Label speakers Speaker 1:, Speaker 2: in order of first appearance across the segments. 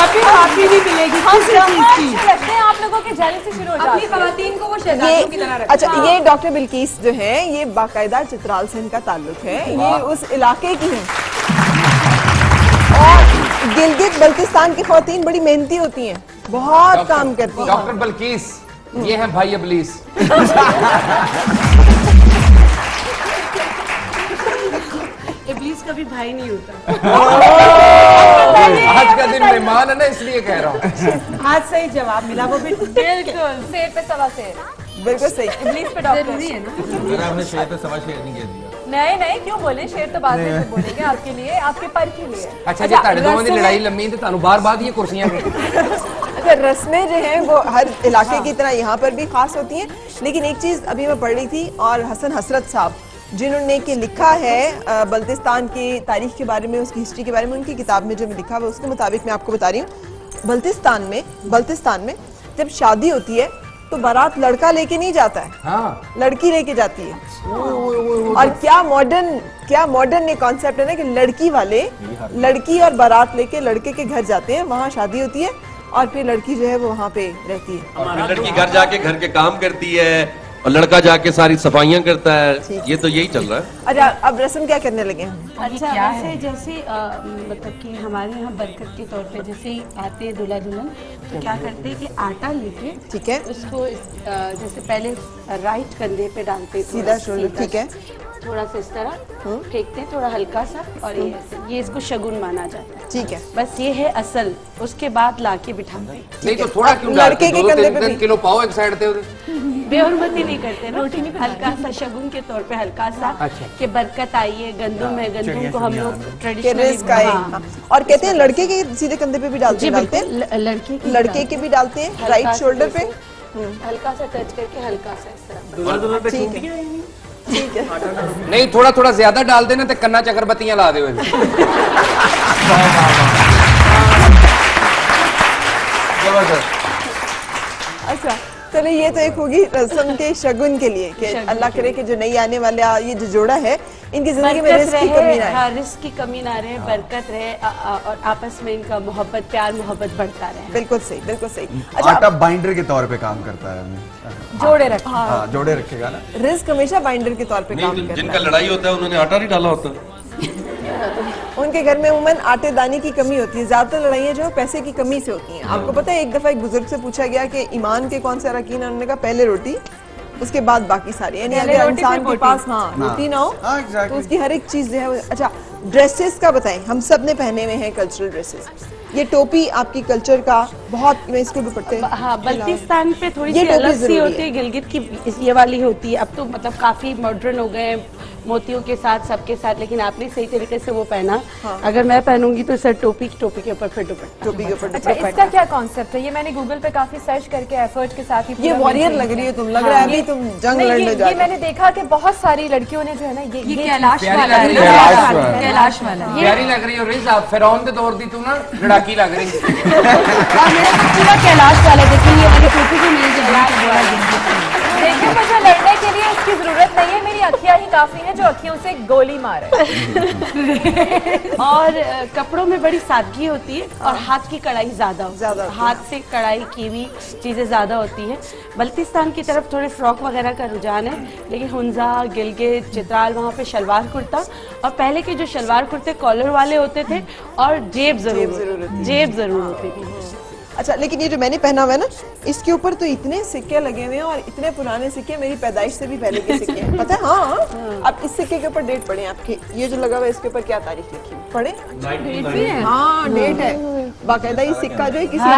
Speaker 1: काफी माफी नहीं मिलेगी किसी चीज की।
Speaker 2: लगते हैं आप लोगों के जाने से शुरू हो जाते हैं। खवातीन को वो शहजादियों की तरह रखते हैं।
Speaker 3: अच्छा, ये डॉक्टर बिल्किस जो है ये बाकायदा चित्राल से इनका ताल्लुक है, ये उस इलाके की है। और गिलगित बल्तिस्तान की खवातीन बड़ी मेहनती होती हैं, बहुत काम करती हैं।
Speaker 4: डॉक्टर बिल्किस ये है भाई इब्लीस।
Speaker 1: इब्लीस कभी भाई नहीं होता।
Speaker 4: आज का दिन मेहमान है ना, इसलिए कह रहा हूँ।
Speaker 1: आज सही जवाब मिला, वो भी
Speaker 2: बिल्कुल शेर पे सवा शेर।
Speaker 3: बिल्कुल सही।
Speaker 2: इब्लीस पे डॉक्टर
Speaker 1: है ना।
Speaker 5: अगर आपने शेर पे सवा शेर नहीं कह दिया।
Speaker 2: नहीं नहीं, क्यों बोले, शेर तो बाद में बोलेंगे आपके लिए, आपके पर के लिए।
Speaker 4: अच्छा जी, ताड़े दोवां दी लड़ाई लम्मी ते तानू बार-बार ये कुर्सियां
Speaker 3: अच्छा, रस्में जो हैं वो हर इलाके की तरह यहाँ पर भी खास होती हैं, लेकिन एक चीज अभी मैं पढ़ रही थी और हसन हसरत साहब जिन्होंने कि लिखा है बल्तिस्तान की तारीख के बारे में, उसकी हिस्ट्री के बारे में, उनकी किताब में जो लिखा हुआ उसके मुताबिक मैं आपको बता रही हूँ। बल्तिस्तान में जब शादी होती है तो बारात लड़का लेके नहीं जाता है,
Speaker 4: हाँ।
Speaker 3: लड़की लेके जाती है। और क्या मॉडर्न ये कॉन्सेप्ट है ना कि लड़की वाले लड़की और बारात लेके लड़के के घर जाते हैं, वहाँ शादी होती है और फिर लड़की जो है वो वहाँ पे रहती है।
Speaker 5: लड़की घर जाके घर के काम करती है और लड़का जाके सारी सफाइयां करता है। ये तो यही चल रहा है।
Speaker 3: अच्छा, अब रस्म क्या करने लगे हैं?
Speaker 1: अच्छा, वैसे जैसे मतलब कि हमारे यहाँ बरकत के तौर पे जैसे ही आते हैं दूल्हा दुल्हन तो क्या करते हैं कि आटा लेके,
Speaker 3: ठीक है,
Speaker 1: उसको जैसे पहले राइट कंधे पे डालते हैं,
Speaker 3: सीधा शोल्डर, ठीक है,
Speaker 1: थोड़ा सा इस तरह फेंकते हैं, थोड़ा हल्का सा, और ये इसको शगुन माना जाता है।
Speaker 3: ठीक है,
Speaker 1: बस ये है असल। उसके बाद लाके बिठाते हैं।
Speaker 4: नहीं तो थोड़ा क्यों
Speaker 3: लड़के के कंधे पे
Speaker 4: 3 किलो पाओ एक साइड पे।
Speaker 1: बेहुरमती नहीं करते, रोटी नहीं, हल्का सा शगुन के तौर पे हल्का सा कि बरकत आई है, गंदुम है, गंदुम को हम लोग ट्रेडिशनली।
Speaker 3: और कहते हैं लड़के के सीधे कंधे पे भी डालते हैं, लड़के के भी डालते हैं राइट शोल्डर पे,
Speaker 1: हल्का सा टच करके, हल्का सा इस तरह।
Speaker 3: ठीक है,
Speaker 4: नहीं थोड़ा थोड़ा ज्यादा डाल देना तो कन्ना च अगरबत्तियां ला दे।
Speaker 3: अच्छा चलो, ये तो एक होगी रस्म के शगुन के लिए कि अल्लाह करे कि जो नई आने वाला ये जो जोड़ा है इनकी जिंदगी में रिस्क की कमी ना रहे।
Speaker 1: हाँ, रिस्क की कमी ना रहे, बरकत रहे और आपस में इनका मोहब्बत, प्यार मोहब्बत बढ़ता रहे।
Speaker 3: बिल्कुल सही, बिल्कुल सही।
Speaker 6: आटा बाइंडर के तौर पे काम करता है,
Speaker 2: जोड़े रख,
Speaker 6: हाँ जोड़े रखेगा ना।
Speaker 3: रिस्क हमेशा बाइंडर के तौर पे काम करता है।
Speaker 5: जिनका लड़ाई होता है उन्होंने आटा नहीं डाला होता।
Speaker 3: उनके घर में उमन आटे दाने की कमी होती है। ज्यादातर लड़ाइयाँ जो पैसे की कमी से होती हैं। आपको पता है, एक दफा एक बुजुर्ग से पूछा गया कि ईमान के कौन से अरकान है, उन्होंने कहा पहले रोटी, उसके बाद बाकी सारी। यानी अगर इंसान के पास रोटी ना हो तो उसकी हर एक चीज जो है। अच्छा, ड्रेसेस का बताएं, हम सब ने पहने हुए हैं कल्चरल ड्रेसेस। ये टोपी आपकी कल्चर का बहुत, मैं इसको दुपट्टे,
Speaker 1: हाँ, बल्तिस्तान पे थोड़ी सी अलग सी होती है, गिलगित की ये वाली होती है। अब तो मतलब काफी मॉडर्न हो गए, मोतियों के साथ, सबके साथ, लेकिन आपने सही तरीके से वो पहना। हाँ। अगर मैं पहनूंगी तो सर टोपी के ऊपर फिर दुपट्टा,
Speaker 3: टोपी के ऊपर।
Speaker 2: अच्छा, इसका क्या कॉन्सेप्ट है? ये मैंने गूगल पे काफी सर्च करके एफर्ट के साथ ही,
Speaker 3: ये वॉरियर लग रही है तुम, लग रहा है अभी तुम जंग लड़ने जा रही हो।
Speaker 2: ये मैंने देखा कि बहुत सारी लड़कियों ने जो है ना ये
Speaker 1: कैलाश वाला है, कैलाश वाला
Speaker 4: प्यारी लग रही हो रिज़ा, फिरौन के दौर दी तू ना लड़ाकी लग रही।
Speaker 1: पूरा कैलाश वाला देखिए, ये वाली टोपी जो मेरे
Speaker 2: देखिए, मुझे लड़ने के लिए इसकी जरूरत नहीं है, मेरी अखियां ही काफी हैं जो अखियों से गोली मारे।
Speaker 1: और कपड़ों में बड़ी सादगी होती है और हाथ की कढ़ाई ज्यादा, हाथ से कढ़ाई की हुई चीजें ज्यादा होती हैं। बल्तिस्तान की तरफ थोड़े फ्रॉक वगैरह का रुझान है, लेकिन हुंजा, गिलगित, चित्राल वहाँ पे शलवार कुर्ता, और पहले के जो शलवार कुर्ते कॉलर वाले होते थे और जेब जरूर होती थी।
Speaker 3: अच्छा, लेकिन ये जो मैंने पहना हुआ है ना, इसके ऊपर तो इतने सिक्के लगे हुए हैं और इतने पुराने सिक्के, मेरी पैदाइश से भी पहले के सिक्के हैं, पता है? हाँ। अब इस सिक्के के ऊपर डेट पढ़े आपके, ये जो लगा हुआ है इसके ऊपर क्या तारीख लिखी है पढ़े?
Speaker 2: डेट भी है?
Speaker 3: हाँ, डेट है बाकायदा। ये सिक्का जो है किसी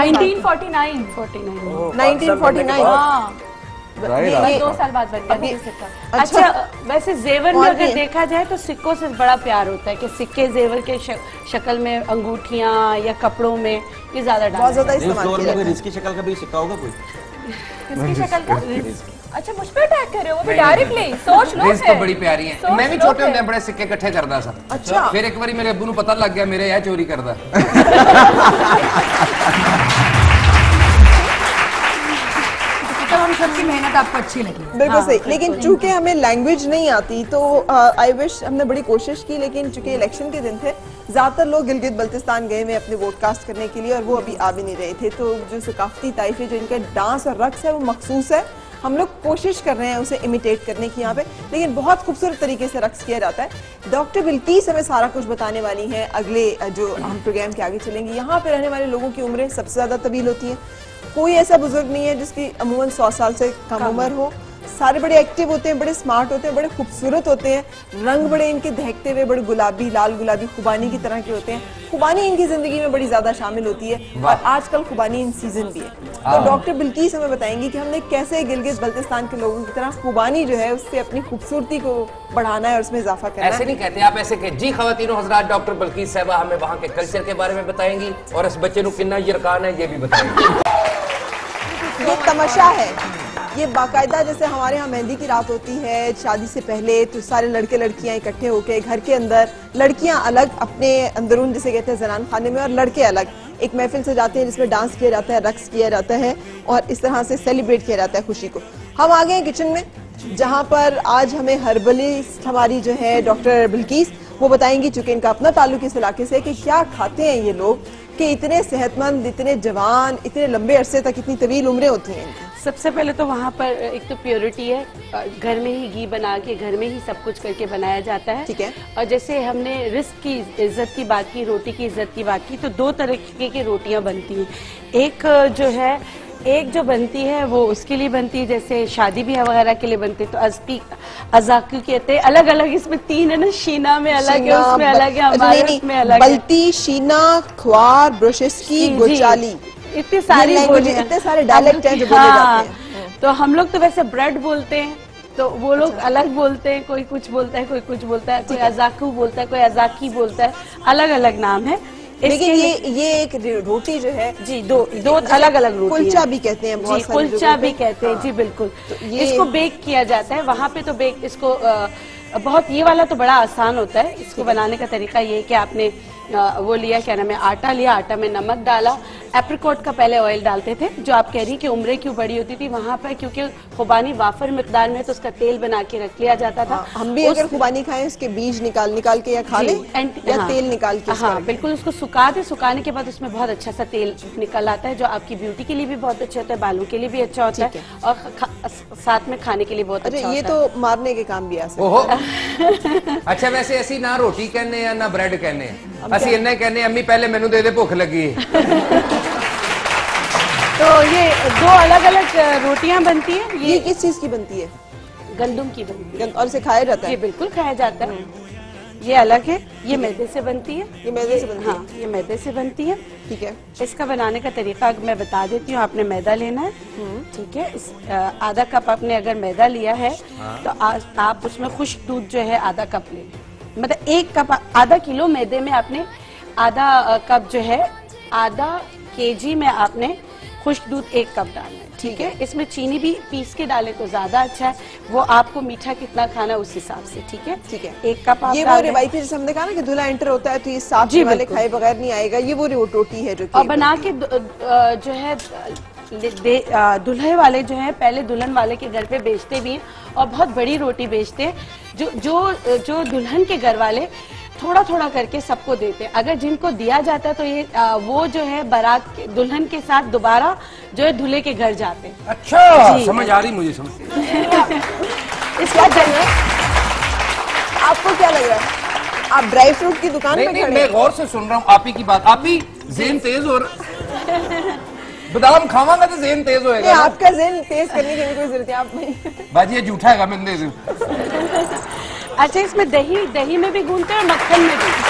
Speaker 3: 1949।
Speaker 2: हाँ, 2 साल बाद बन गया सिक्का।
Speaker 1: अच्छा, वैसे जेवर में अगर देखा जाए तो सिक्कों से बड़ा प्यार होता है कि सिक्के जेवर के शक्ल में, अंगूठियां या कपड़ों में, ये ज्यादा
Speaker 3: बहुत ज्यादा इस्तेमाल किया जाता है।
Speaker 5: रिस्क की शक्ल का भी सिक्का होगा कोई?
Speaker 2: किसकी शक्ल का? अच्छा, मुझ पे अटैक कर रहे हो? वो भी डायरेक्टली सोच लो।
Speaker 4: रिस्क तो बड़ी प्यारी है। मैं भी छोटे होंदे बड़े सिक्के इकट्ठे करदा सा।
Speaker 3: अच्छा,
Speaker 4: फिर एक बारी मेरे अब्बू ਨੂੰ पता लग गया मेरे यह चोरी करदा।
Speaker 1: तब हम सबकी
Speaker 7: मेहनत आपको अच्छी लगी।
Speaker 3: बिल्कुल सही, लेकिन चूंकि हमें लैंग्वेज नहीं आती तो आई विश हमने बड़ी कोशिश की, लेकिन चूंकि इलेक्शन के दिन थे ज्यादातर लोग गिलगित बल्तिस्तान गए हुए अपने वोट कास्ट करने के लिए और वो अभी आ भी नहीं रहे थे। तो जो सकाफती ताइफे जो इनका डांस और रक्स है वो मखसूस है, हम लोग कोशिश कर रहे हैं उसे इमिटेट करने की यहाँ पे, लेकिन बहुत खूबसूरत तरीके से रक्स किया जाता है। डॉक्टर बिल्किस हमें सारा कुछ बताने वाली हैं अगले जो हम प्रोग्राम के आगे चलेंगे। यहाँ पे रहने वाले लोगों की उम्रें सबसे ज्यादा तवील होती हैं, कोई ऐसा बुजुर्ग नहीं है जिसकी अमूमन 100 साल से कम उम्र हो। सारे बड़े एक्टिव होते हैं, बड़े स्मार्ट होते हैं, बड़े खूबसूरत होते हैं, रंग बड़े इनके दहकते हुए बड़े गुलाबी, लाल गुलाबी खुबानी की तरह के होते हैं। खुबानी इनकी जिंदगी में बड़ी ज्यादा शामिल होती है और आजकल खुबानी इन सीजन भी है। तो डॉक्टर बिल्किस हमें बताएंगी कि हमने कैसे गिलगित बल्तिस्तान के लोगों की तरह खुबानी जो है उससे अपनी खूबसूरती को बढ़ाना है और उसमें इजाफा करना है।
Speaker 4: ऐसे नहीं कहते आप, ऐसे कहे जी खवातीनो हजरात, डॉक्टर बिल्किस साहबा हमें वहाँ के कल्चर के बारे में बताएंगी और इस बच्चे को कितना यरकान है ये भी बताएंगी।
Speaker 3: ये तमाशा है, ये बाकायदा जैसे हमारे यहाँ मेहंदी की रात होती है शादी से पहले, तो सारे लड़के लड़कियां इकट्ठे होकर घर के अंदर, लड़कियां अलग अपने अंदरून जिसे कहते हैं जनान खाने में और लड़के अलग एक महफिल से जाते हैं जिसमें डांस किया जाता है, रक्स किया जाता है और इस तरह से सेलिब्रेट किया जाता है खुशी को। हम आ गए हैं किचन में जहाँ पर आज हमें हर्बलिस्ट हमारी जो है डॉक्टर बिल्किस वो बताएंगी, चूंकि इनका अपना ताल्लुक इस इलाके से, कि क्या खाते हैं ये लोग कि इतने सेहतमंद, इतने जवान, इतने लंबे अरसे तक इतनी तवील उम्रें होती हैं इनकी।
Speaker 1: सबसे पहले तो वहाँ पर एक तो प्योरिटी है, घर में ही घी बना के घर में ही सब कुछ करके बनाया जाता है।
Speaker 3: ठीक है।
Speaker 1: और जैसे हमने रिस्क की इज्जत की बात की, रोटी की इज्जत की बात की, तो 2 तरीके की रोटियां बनती हैं। एक जो बनती है वो उसके लिए बनती है, जैसे शादी ब्याह वगैरह के लिए बनती है, तो अजाकू कहते हैं। अलग अलग इसमें 3 है ना, शीना में अलग है, उसमें अलग है, हमारे उसमें अलग है।
Speaker 3: बल्ती, शीना, ख्वार, ब्रोशेस्की, गोचाली,
Speaker 1: इतनी सारी बोलियां,
Speaker 3: इतने सारे डायलेक्ट हैं जो बोले जाते हैं।
Speaker 1: तो हम लोग तो वैसे ब्रेड बोलते हैं, तो वो लोग अलग बोलते हैं, कोई कुछ बोलता है, कोई कुछ बोलता है, कोई अजाकू बोलता है, कोई अजाकी बोलता है, अलग अलग नाम है।
Speaker 3: लेकिन ये एक रोटी जो है
Speaker 1: जी दो अलग अलग रोटी,
Speaker 3: कुलचा भी कहते हैं, बहुत
Speaker 1: जी कुलचा भी कहते हैं जी बिल्कुल।
Speaker 3: तो
Speaker 1: इसको बेक किया जाता है वहाँ पे, तो बेक इसको बहुत, ये वाला तो बड़ा आसान होता है। इसको बनाने का तरीका ये है कि आपने वो लिया, क्या नाम है, आटा लिया, आटा में नमक डाला, एप्रिकॉट का पहले ऑयल डालते थे। जो आप कह रही कि उम्रें क्यों बड़ी होती थी वहाँ पर, क्योंकि खुबानी वाफर मिकदार में तो उसका तेल बना के रख लिया जाता था।
Speaker 3: हम भी अगर खुबानी खाएं उसके बीज निकाल के या खा लें या तेल निकाल के,
Speaker 1: हाँ बिल्कुल, उसको सुखा दे, सुखाने के बाद उसमें बहुत अच्छा सा तेल निकल आता है जो आपकी ब्यूटी के लिए भी बहुत अच्छा होता है, बालों के लिए भी अच्छा होता है और साथ में खाने के लिए बहुत अच्छा होता है।
Speaker 3: ये तो मारने के काम भी आ सकते।
Speaker 4: ओहो अच्छा, वैसे ऐसी ना रोटी कहने या ना ब्रेड कहने, ਅਸੀਂ ਇੰਨਾ कहने अम्मी पहले मैनू दे दे भूख लगी है।
Speaker 1: तो ये 2 अलग अलग रोटियां बनती है।
Speaker 3: ये किस चीज की बनती है?
Speaker 1: गंदम की बनती है
Speaker 3: और इसे खाया जाता है?
Speaker 1: ये बिल्कुल खाया जाता है। ये अलग है, ये मैदे से बनती है।
Speaker 3: ये मैदे से बनती है?
Speaker 1: हाँ, ये मैदे से बनती है।
Speaker 3: ठीक है।
Speaker 1: इसका बनाने का तरीका मैं बता देती हूँ। आपने मैदा लेना है, ठीक है। आधा कप आपने अगर मैदा लिया है तो आप उसमें खुश्क दूध जो है आधा कप ले, मतलब 1 कप, आधा किलो मैदे में आपने आधा कप जो है, आधा केजी में आपने खुश्क दूध 1 कप डालना है, ठीक है। इसमें चीनी भी पीस के डाले तो ज्यादा अच्छा है, वो आपको मीठा कितना खाना है उस हिसाब से, ठीक है।
Speaker 3: ठीक है,
Speaker 1: 1 कप आप
Speaker 3: ये वो रिवायती जैसे हमने कहा ना कि दूल्हा एंटर होता है तो ये साथ वाले खाए बगैर नहीं आएगा, ये वो रोटी है जो
Speaker 1: और बना के जो है दुल्हे वाले जो है पहले दुल्हन वाले के घर पे बेचते भी हैं और बहुत बड़ी रोटी बेचते हैं। जो दुल्हन के घर वाले थोड़ा थोड़ा करके सबको देते हैं। अगर जिनको दिया जाता है तो ये वो जो है बारात दुल्हन के साथ दोबारा जो है दूल्हे के घर जाते हैं।
Speaker 4: अच्छा, समझ आ रही मुझे, समझ।
Speaker 3: इसका आपको क्या लग रहा है? आप ड्राई फ्रूट की दुकान पे खड़े हैं?
Speaker 4: मैं गौर से सुन रहा हूँ आप ही की बात। आप भी ज़हन तेज हो रहा, बादाम खावांगा तो ज़हन तेज होएगा।
Speaker 3: आपका ज़हन तेज करने की कोई जरूरत है आप
Speaker 4: बाजी ये झूठा है मैं दे दूं।
Speaker 1: अच्छा, इसमें दही में भी गूंथते हैं और मक्खन में भी,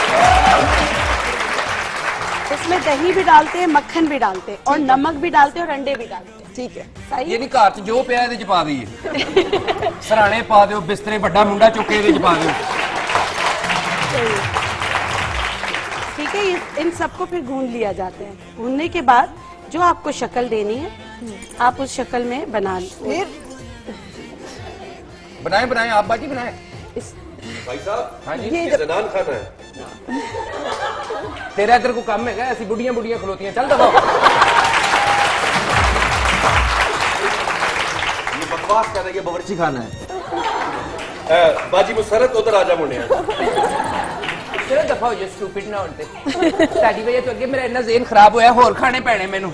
Speaker 1: इसमें दही भी डालते हैं, मक्खन भी डालते हैं और नमक भी डालते हैं और अंडे भी डालते हैं।
Speaker 3: ठीक है,
Speaker 1: सही।
Speaker 4: ये नहीं घर च जो पिया इहदे च पा दईए, सराणे पा दो, बिस्तरे बड़ा मुंडा चुके इहदे च पा दो।
Speaker 1: ठीक है, इन सबको फिर गूंद लिया जाता है। गूंदने के बाद जो आपको शक्ल देनी है आप उस शक्ल में बना लीजिए।
Speaker 4: बनाए आप बाजी बनाए।
Speaker 5: भाई साहब,
Speaker 4: हाँ जी,
Speaker 5: ये जनान खाना है।
Speaker 4: तेरा इधर को काम है क्या? ऐसी बुढ़ियां खलोती हैं, चल दफा।
Speaker 5: बकवास कर रही है, बावर्ची खाना है। बाजी मुसरत उधर आजा मुंडे।
Speaker 4: चलो दफा हो जाओ, स्टूपिड ना होते। साडी वजह तो अगे मेरा इतना ज़हन खराब होया, होर खाने पैने मैनू।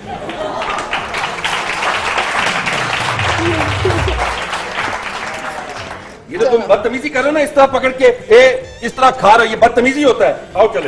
Speaker 5: ये तो तुम बदतमीजी कर रहे हो ना, इस तरह पकड़ के इस तरह खा रहे हो, ये बदतमीजी होता है। आओ चले।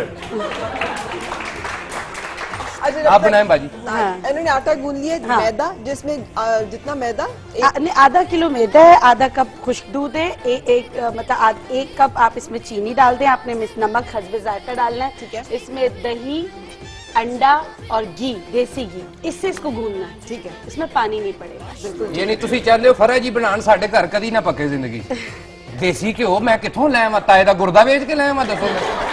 Speaker 4: आप बनाएं बाजी।
Speaker 3: इन्होंने आटा गूंद लिया, मैदा, जिसमें जितना मैदा
Speaker 1: आधा किलो मैदा है, आधा कप खुश्क दूध है, मतलब 1 कप आप इसमें चीनी डाल दें, आपने नमक हस्बे जायका डालना है।
Speaker 3: ठीक है।
Speaker 1: इसमें दही, अंडा और घी, देसी घी, इससे इसको गूंदना है।
Speaker 3: ठीक है।
Speaker 1: इसमें पानी नहीं पड़ेगा। बिल्कुल।
Speaker 4: ये नहीं तुसी चाहते हो फरा जी बनान साडे घर कदी ना पके जिंदगी। देसी घ्यो मैं किथों ले आवां, ताए दा गुर्दा बेच के ले आवां, दसो मैं।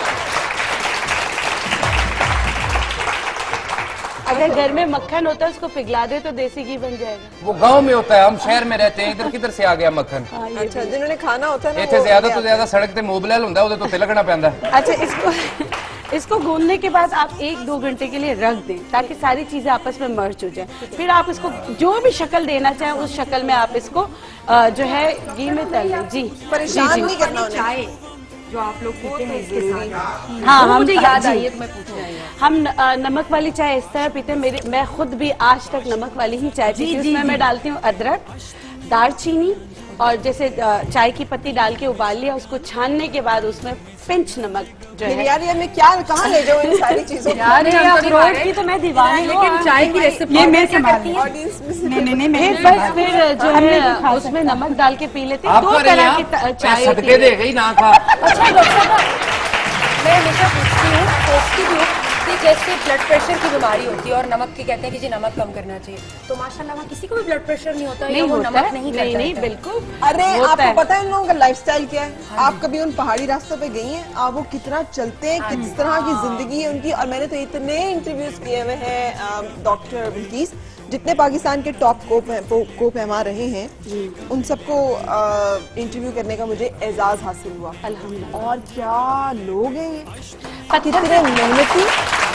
Speaker 1: अगर घर में मक्खन होता है उसको पिघला दे तो देसी घी बन जाएगा।
Speaker 4: वो गांव में होता है, हम शहर में रहते हैं, इधर किधर से आ गया मक्खन।
Speaker 3: अच्छा, जिन्होंने खाना होता है ना,
Speaker 4: इतने ज्यादा तो ज्यादा सड़क ते मोबलैल हुंदा, उहदे तो तिलकना पैंदा है।
Speaker 1: अच्छा, इसको गूंदने के बाद आप 1-2 घंटे के लिए रख दें ताकि सारी चीजें आपस में मर्ज हो जाए। फिर आप इसको जो भी शक्ल देना चाहें उस शक्ल में आप इसको जो है घी में तल लें। जी,
Speaker 3: परेशान नहीं करना उन्हें।
Speaker 2: चाय जो आप लोग पीते हैं इसके साथ,
Speaker 1: हाँ, हम
Speaker 2: मुझे याद
Speaker 1: जी।
Speaker 2: आई है तो मैं पूछना है।
Speaker 1: हम नमक वाली चाय इस तरह पीते हैं। मैं खुद भी आज तक नमक वाली ही चाय पीती हूँ। उसमें मैं डालती हूँ अदरक, दालचीनी और जैसे चाय की पत्ती डाल के उबाल लिया, उसको छानने के बाद उसमें पिंच नमक जो है।
Speaker 3: यार ये मैं क्या कहाँ ले जाऊँ इन सारी चीजों को?
Speaker 2: यार ये
Speaker 1: अखरोट की तो मैं दीवानी हूँ,
Speaker 2: लेकिन चाय की रेसिपी
Speaker 1: ये मैं
Speaker 2: करती है।
Speaker 3: ऑडियंस में से
Speaker 1: फिर बस फिर जो है उसमें नमक डाल के पी लेते हैं।
Speaker 4: आप
Speaker 1: 2 तरह की चाय होती
Speaker 4: सदके
Speaker 1: है।
Speaker 4: दे गई ना खा।
Speaker 2: अच्छा डॉक्टर साहब, मैं हमेशा पूछती हूँ, सोचती भी हूँ कि जैसे ब्लड प्रेशर की बीमारी होती है और नमक की कहते हैं कि जी नमक कम करना चाहिए, तो माशाल्लाह वहाँ किसी को भी ब्लड प्रेशर नहीं होता है,
Speaker 1: नहीं
Speaker 2: या वो
Speaker 1: होता
Speaker 2: नमक
Speaker 1: है,
Speaker 2: नहीं
Speaker 1: नहीं
Speaker 2: करता है।
Speaker 1: बिल्कुल।
Speaker 3: अरे
Speaker 1: होता
Speaker 3: आपको
Speaker 1: है।
Speaker 3: पता है इन लोगों का लाइफस्टाइल क्या है? आप कभी उन पहाड़ी रास्तों पे गई हैं? आप वो कितना चलते हैं, किस तरह की जिंदगी है उनकी। और मैंने तो इतने इंटरव्यूज किए हुए हैं डॉक्टर बिल्किस, जितने पाकिस्तान के टॉप को फहमा रहे हैं, उन सबको इंटरव्यू करने का मुझे एजाज हासिल हुआ।
Speaker 1: अल्हम्दुलिल्लाह।
Speaker 3: और क्या लोग हैं ये, कितने मेहनती,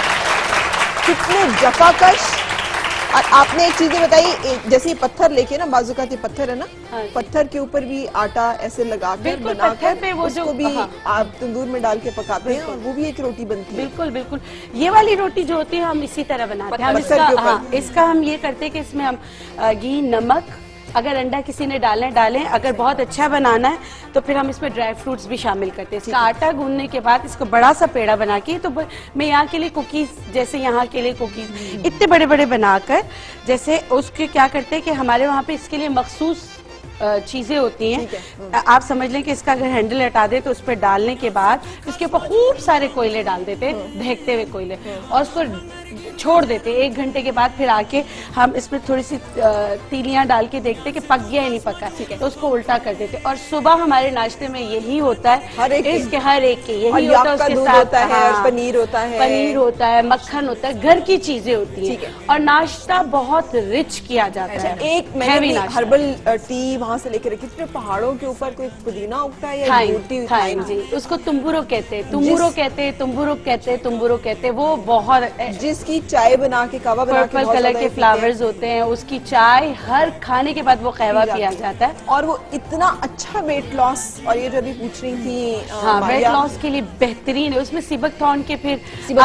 Speaker 3: कितने जफाकश। और आपने एक चीजें बताई, जैसे पत्थर लेके ना, बाजुकाती पत्थर है ना,
Speaker 1: हाँ।
Speaker 3: पत्थर के ऊपर भी आटा ऐसे लगाकर
Speaker 1: बिल्कुल,
Speaker 3: बनाकर
Speaker 1: पत्थर पे वो
Speaker 3: उसको
Speaker 1: जो-
Speaker 3: भी
Speaker 1: हाँ।
Speaker 3: आप तंदूर में डाल के पकाते हैं और वो भी एक रोटी बनती है।
Speaker 1: बिल्कुल बिल्कुल। ये वाली रोटी जो होती है हम इसी तरह बनाते हैं। हम
Speaker 3: पत्थर के ऊपर।
Speaker 1: इसका हम ये करते हैं कि इसमें हम घी, नमक, अगर अंडा किसी ने डालें, अगर बहुत अच्छा बनाना है तो फिर हम इसमें ड्राई फ्रूट्स भी शामिल करते हैं। इसका आटा गूंदने के बाद इसको बड़ा सा पेड़ा बना के, तो मैं यहाँ के लिए कुकीज, जैसे यहाँ के लिए कुकीज इतने बड़े बड़े बनाकर, जैसे उसके क्या करते हैं कि हमारे वहाँ पे इसके लिए मखसूस चीजें होती हैं। आप समझ लें कि इसका अगर हैंडल हटा दे तो उस पर डालने के बाद इसके ऊपर खूब सारे कोयले डाल देते हैं, दहकते हुए कोयले, और उसको छोड़ देते हैं। 1 घंटे के बाद फिर आके हम इसमें थोड़ी सी तीलियां डाल के देखते कि पक गया या नहीं पका, तो उसको उल्टा कर देते। और सुबह हमारे नाश्ते में यही होता है,
Speaker 3: हर एक के
Speaker 1: यही
Speaker 3: और
Speaker 1: होता है।
Speaker 3: याक का
Speaker 1: उसके
Speaker 3: दूध
Speaker 1: साथ
Speaker 3: होता है और
Speaker 1: हाँ,
Speaker 3: पनीर होता है,
Speaker 1: पनीर होता है, मक्खन होता है, घर की चीजें होती
Speaker 3: ठीक
Speaker 1: हैं।
Speaker 3: है।
Speaker 1: और नाश्ता बहुत रिच किया जाता है।
Speaker 3: एक मैंने
Speaker 1: Heavy
Speaker 3: भी
Speaker 1: नाश्ता।
Speaker 3: हर्बल टी वहाँ से लेकर रखी थी। पहाड़ों के ऊपर कोई पुदीना उगता है या
Speaker 1: थाइन,
Speaker 3: बूटी
Speaker 1: थाइन जी, उसको तुम्बुरो कहते हैं, तुम्बुरो कहते हैं, तुम्बुरो कहते हैं, तुम्बुरो कहते हैं। वो बहुत
Speaker 3: जिसकी चाय बना के कावा बना के
Speaker 1: पर्पल
Speaker 3: बहुत
Speaker 1: कलर
Speaker 3: ज्यादा
Speaker 1: के
Speaker 3: पीते
Speaker 1: फ्लावर्स होते हैं, उसकी चाय हर खाने के बाद वो कहवा पिया जाता है।
Speaker 3: हैं। और वो इतना अच्छा वेट लॉस। और ये जो अभी पूछ रही थी
Speaker 1: हाँ, वेट
Speaker 3: मारिया,
Speaker 1: लॉस के लिए बेहतरीन है। उसमें सीबकथॉर्न के फिर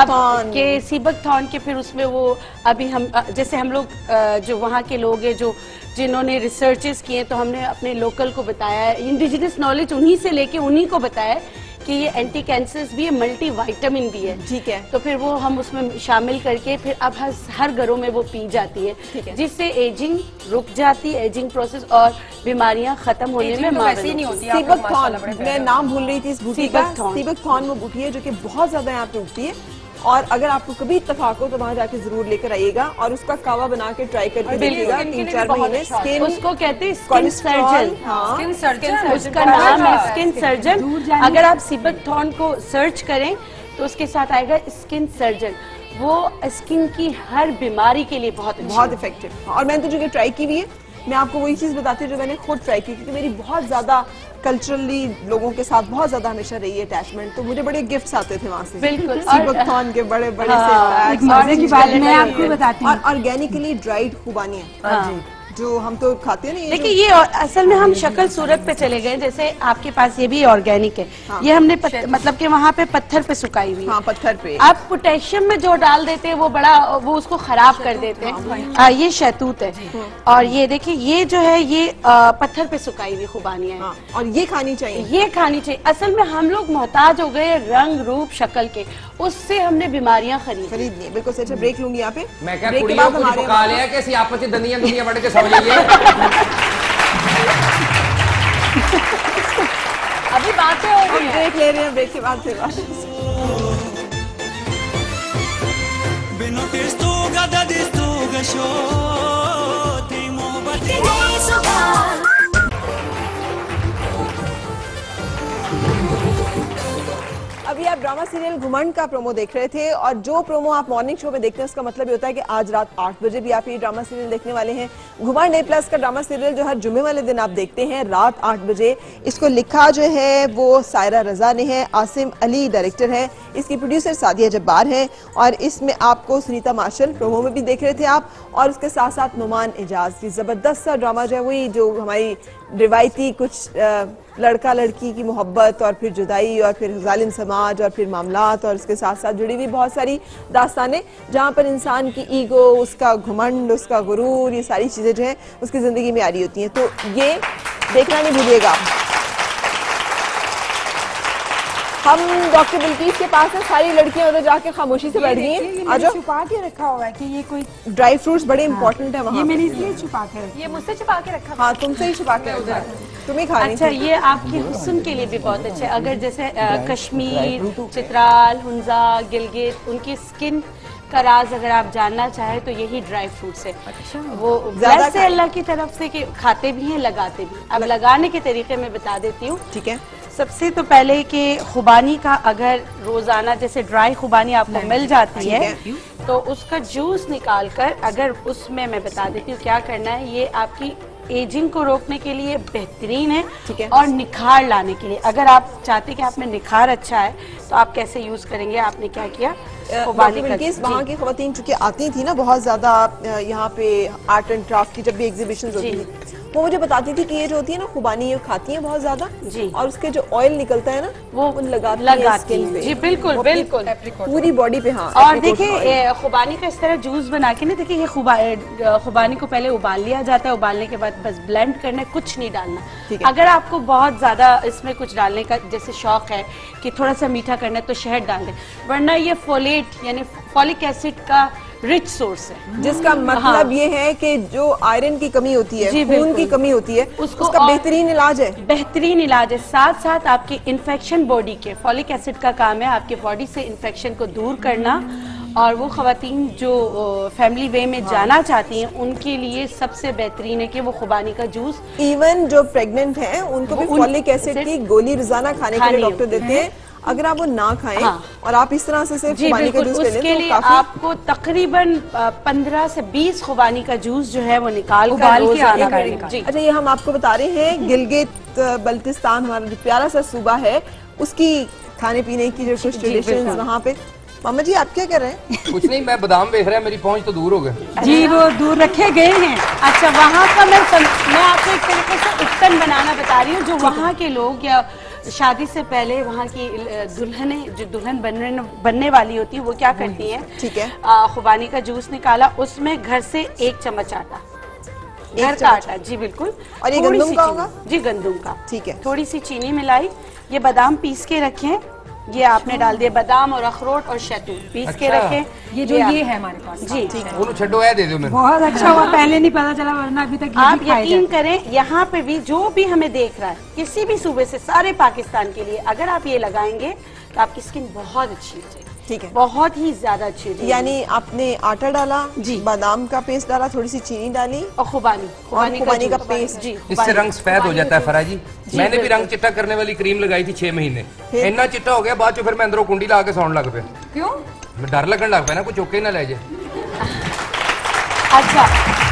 Speaker 1: सीबकथॉर्न के फिर उसमें वो अभी हम जैसे हम लोग जो वहाँ के लोग हैं जो जिन्होंने रिसर्चेस किए, तो हमने अपने लोकल को बताया है, इंडिजिनस नॉलेज उन्हीं से लेके उन्हीं को बताया कि ये एंटी कैंसर्स भी है, मल्टी विटामिन भी है।
Speaker 3: ठीक है।
Speaker 1: तो फिर वो हम उसमें शामिल करके फिर अब हर घरों में वो पी जाती है, जिससे एजिंग रुक जाती है, एजिंग प्रोसेस, और बीमारियां खत्म होने में
Speaker 2: वैसे ही नहीं होती है।
Speaker 3: सीबकथॉर्न, मैं नाम भूल रही थी इस बूटी का।
Speaker 1: सीबकथॉर्न।
Speaker 3: सीबकथॉर्न वो बूटी है जो कि बहुत ज्यादा यहाँ पे उगती है। और अगर आपको कभी इत्तेफाक हो तो वहाँ जाके जरूर लेकर आइएगा और उसका कावा बना के ट्राई करके देखिएगा। 3-4 महीने स्किन,
Speaker 1: उसको कहते हैं स्किन
Speaker 3: कोलेस्ट्रॉल,
Speaker 1: सर्जन।
Speaker 3: हाँ,
Speaker 2: स्किन सर्जन,
Speaker 1: उसका नाम है स्किन सर्जन। अगर आप सीबकथॉर्न को सर्च करें तो उसके साथ आएगा स्किन सर्जन। वो स्किन की हर बीमारी के लिए बहुत अच्छा
Speaker 3: बहुत इफेक्टिव। और मैंने तो जो ट्राई की भी है, मैं आपको वही चीज बताती हूँ जो मैंने खुद ट्राई की, क्योंकि मेरी बहुत ज्यादा कल्चरली लोगों के साथ बहुत ज्यादा हमेशा रही है अटैचमेंट, तो मुझे बड़े गिफ्ट्स आते थे वहाँ से।
Speaker 1: बिल्कुल।
Speaker 3: सीबकथॉर्न के बड़े बड़े से
Speaker 1: हाँ,
Speaker 3: bags,
Speaker 7: एक मजे की बात मैं आपको बताती हूँ।
Speaker 3: और ऑर्गेनिकली ड्राइड खुबानियाँ, जो हम तो खाते हैं ना।
Speaker 1: देखिए ये असल में हम शक्ल सूरत पे चले गए, जैसे आपके पास ये भी ऑर्गेनिक है। हाँ। ये हमने मतलब कि वहाँ पे पत्थर पे सुखाई हुई।
Speaker 3: हाँ, पत्थर पे।
Speaker 1: आप पोटेशियम में जो डाल देते हैं वो उसको खराब कर देते हैं। ये शहतूत है। और ये देखिए ये जो है ये पत्थर पे सुखाई हुई खुबानियाँ हैं।
Speaker 3: और ये खानी चाहिए,
Speaker 1: ये खानी चाहिए। असल में हम लोग मोहताज हो गए रंग रूप शक्ल के, उससे हमने बीमारियां खरीद ली।
Speaker 3: बिल्कुल सही। ब्रेक लूंगी यहाँ पे।
Speaker 4: मैं क्या कुड़ियों को पका लिया कैसी आपस में दनिया दुनिया बढ़ के सो जाइए।
Speaker 2: अभी बातें हो रही हैं।
Speaker 3: ब्रेक ले रहे हैं, ब्रेक के बाद फिर अभी आप ड्रामा सीरियल घुमंड का प्रोमो देख रहे थे, और जो प्रोमो आप मॉर्निंग शो में देखते हैं उसका मतलब ये होता है कि आज रात 8 बजे भी आप ये ड्रामा सीरियल देखने वाले हैं। घुमंड A+ का ड्रामा सीरियल जो हर जुम्मे वाले दिन आप देखते हैं रात 8 बजे। इसको लिखा जो है वो सायरा रजा ने है, आसिम अली डायरेक्टर है, इसकी प्रोड्यूसर सादिया जब्बार है, और इसमें आपको सुनीता मार्शल प्रोमो में भी देख रहे थे आप, और उसके साथ साथ नुमान एजाज की जबरदस्त सा ड्रामा जो है वही जो हमारी रिवायती कुछ लड़का लड़की की मोहब्बत और फिर जुदाई और फिर जालिम समाज और फिर मामलात और उसके साथ साथ जुड़ी हुई बहुत सारी दास्तानें, जहाँ पर इंसान की ईगो, उसका घमंड, उसका गुरूर, ये सारी चीज़ें जो है उसकी ज़िंदगी में आ रही होती हैं। तो ये देखना नहीं भूलिएगा। हम डॉक्टर बिल्किस के पास है, सारी लड़कियां उधर जाके खामोशी से बैठ गई हैं। आ जाओ।
Speaker 7: छुपा के रखा हुआ है कि ये कोई
Speaker 3: ड्राई फ्रूट्स बड़े इंपॉर्टेंट है वहाँ।
Speaker 7: ये मैंने इसलिए छुपा के रखा।
Speaker 2: ये मुझसे छुपा के रखा।
Speaker 3: हाँ, तुमसे ही छुपा के रखा, तुम्हें खानी।
Speaker 1: अच्छा, ये आपकी हुस्न के लिए भी बहुत अच्छा है। अगर जैसे कश्मीर, चित्राल, हुंजा, गिलगित, उनकी स्किन का राज अगर आप जानना चाहें तो यही ड्राई फ्रूट्स है। अच्छा, वो ज्यादा से अल्लाह की तरफ से कि खाते भी हैं लगाते भी। अब लगाने के तरीके में बता देती हूँ।
Speaker 3: ठीक है।
Speaker 1: सबसे तो पहले कि खुबानी का अगर रोजाना जैसे ड्राई खुबानी आपको मिल जाती है तो उसका जूस निकाल कर, अगर उसमें मैं बता देती हूँ क्या करना है। ये आपकी एजिंग को रोकने के लिए बेहतरीन है, और निखार लाने के लिए। अगर आप चाहते हैं कि आप में निखार अच्छा है तो आप कैसे यूज करेंगे, आपने क्या किया,
Speaker 3: वहाँ की खवातीन चूंकि आती थी ना बहुत ज्यादा यहाँ पे आर्ट एंड क्राफ्ट की जब भी एग्जीबिशन होती थी, वो मुझे बताती थी कि ये जो होती है ना खुबानी, ये खाती है बहुत ज्यादा जी, और उसके जो ऑयल निकलता है ना वो लगाती है
Speaker 1: जी। बिल्कुल बिल्कुल
Speaker 3: पूरी बॉडी पे। हाँ,
Speaker 1: और देखिए खुबानी का इस तरह जूस बना के ना, देखिए ये खुबानी को पहले उबाल लिया जाता है, उबालने के बाद बस ब्लेंड करना है, कुछ नहीं डालना। अगर आपको बहुत ज्यादा इसमें कुछ डालने का जैसे शौक है कि थोड़ा सा मीठा करना है तो शहद डाल दें, वरना ये फोलेट यानी फॉलिक एसिड का रिच सोर्स है,
Speaker 3: जिसका मतलब ये है कि जो आयरन की कमी होती है, खून की कमी होती है, उसका बेहतरीन इलाज है।
Speaker 1: बेहतरीन इलाज है। साथ साथ आपकी इन्फेक्शन बॉडी के, फॉलिक एसिड का काम है आपके बॉडी से इन्फेक्शन को दूर करना, और वो खवातीन जो फैमिली वे में जाना चाहती हैं उनके लिए सबसे बेहतरीन है कि वो खुबानी का जूस।
Speaker 3: इवन जो प्रेग्नेंट हैं उनको भी फॉलिक एसिड की गोली रोजाना खाने के लिए डॉक्टर देते हैं। अगर आप वो ना खाएं और आप इस तरह से सिर्फ खुबानी का जूस ले लें,
Speaker 1: उसके लिए आपको तकरीबन 15 से 20 खुबानी का जूस जो है वो निकाल कर।
Speaker 3: अच्छा, ये हम आपको बता रहे हैं गिलगित बल्तिस्तान हमारा जो प्यारा सा सूबा है उसकी खाने पीने की जो कुछ ट्रेडिशंस वहाँ पे। मामा जी आप क्या कर रहे हैं?
Speaker 4: कुछ नहीं, मैं बादाम देख रहा है, मेरी पहुंच तो दूर हो गई
Speaker 7: जी, वो दूर रखे गए हैं।
Speaker 1: अच्छा, वहाँ का मैं आपको एक तरीके से उपकन बनाना बता रही हूँ, जो वहाँ के लोग या शादी से पहले वहाँ की जो दुल्हन बनने वाली होती है वो क्या करती हैं, ठीक है, खुबानी का जूस निकाला, उसमें घर से 1 चम्मच आटा, घर का आटा, जी बिल्कुल,
Speaker 3: और ये गंदम का होगा?
Speaker 1: जी, गंदम का,
Speaker 3: ठीक है।
Speaker 1: थोड़ी सी चीनी मिलाई, ये बादाम पीस के रखें, ये आपने डाल दिया, बादाम और अखरोट और शहतूत पीस के रखें।
Speaker 2: ये जो ये है हमारे पास,
Speaker 1: जी ठीक है,
Speaker 4: वो छड्डो है, दे दो मेरे।
Speaker 7: बहुत अच्छा हुआ, पहले नहीं पता चला, वरना अभी तक
Speaker 1: आप यकीन करें यहाँ पे भी जो भी हमें देख रहा है किसी भी सूबे से, सारे पाकिस्तान के लिए अगर आप ये लगाएंगे तो आपकी स्किन बहुत अच्छी हो जाएगी।
Speaker 3: ठीक है,
Speaker 1: बहुत ही ज्यादा अच्छी हो जाएगी।
Speaker 3: यानी आपने आटा डाला जी, बादाम का पेस्ट डाला, थोड़ी सी चीनी डाली
Speaker 1: और खुबानी का पेस्ट जी,
Speaker 4: इससे रंग सफेद हो जाता है फरा जी। मैंने भी रंग चिट्टा करने वाली क्रीम लगाई थी 6 महीने, इतना चिट्टा हो गया, बाद फिर मैं अंदरों कुंडी ला के सौन लग पे।
Speaker 2: क्यों?
Speaker 4: मैं डर लगन लग पाया ना, कुछ चौके ना ले जाए।
Speaker 1: अच्छा,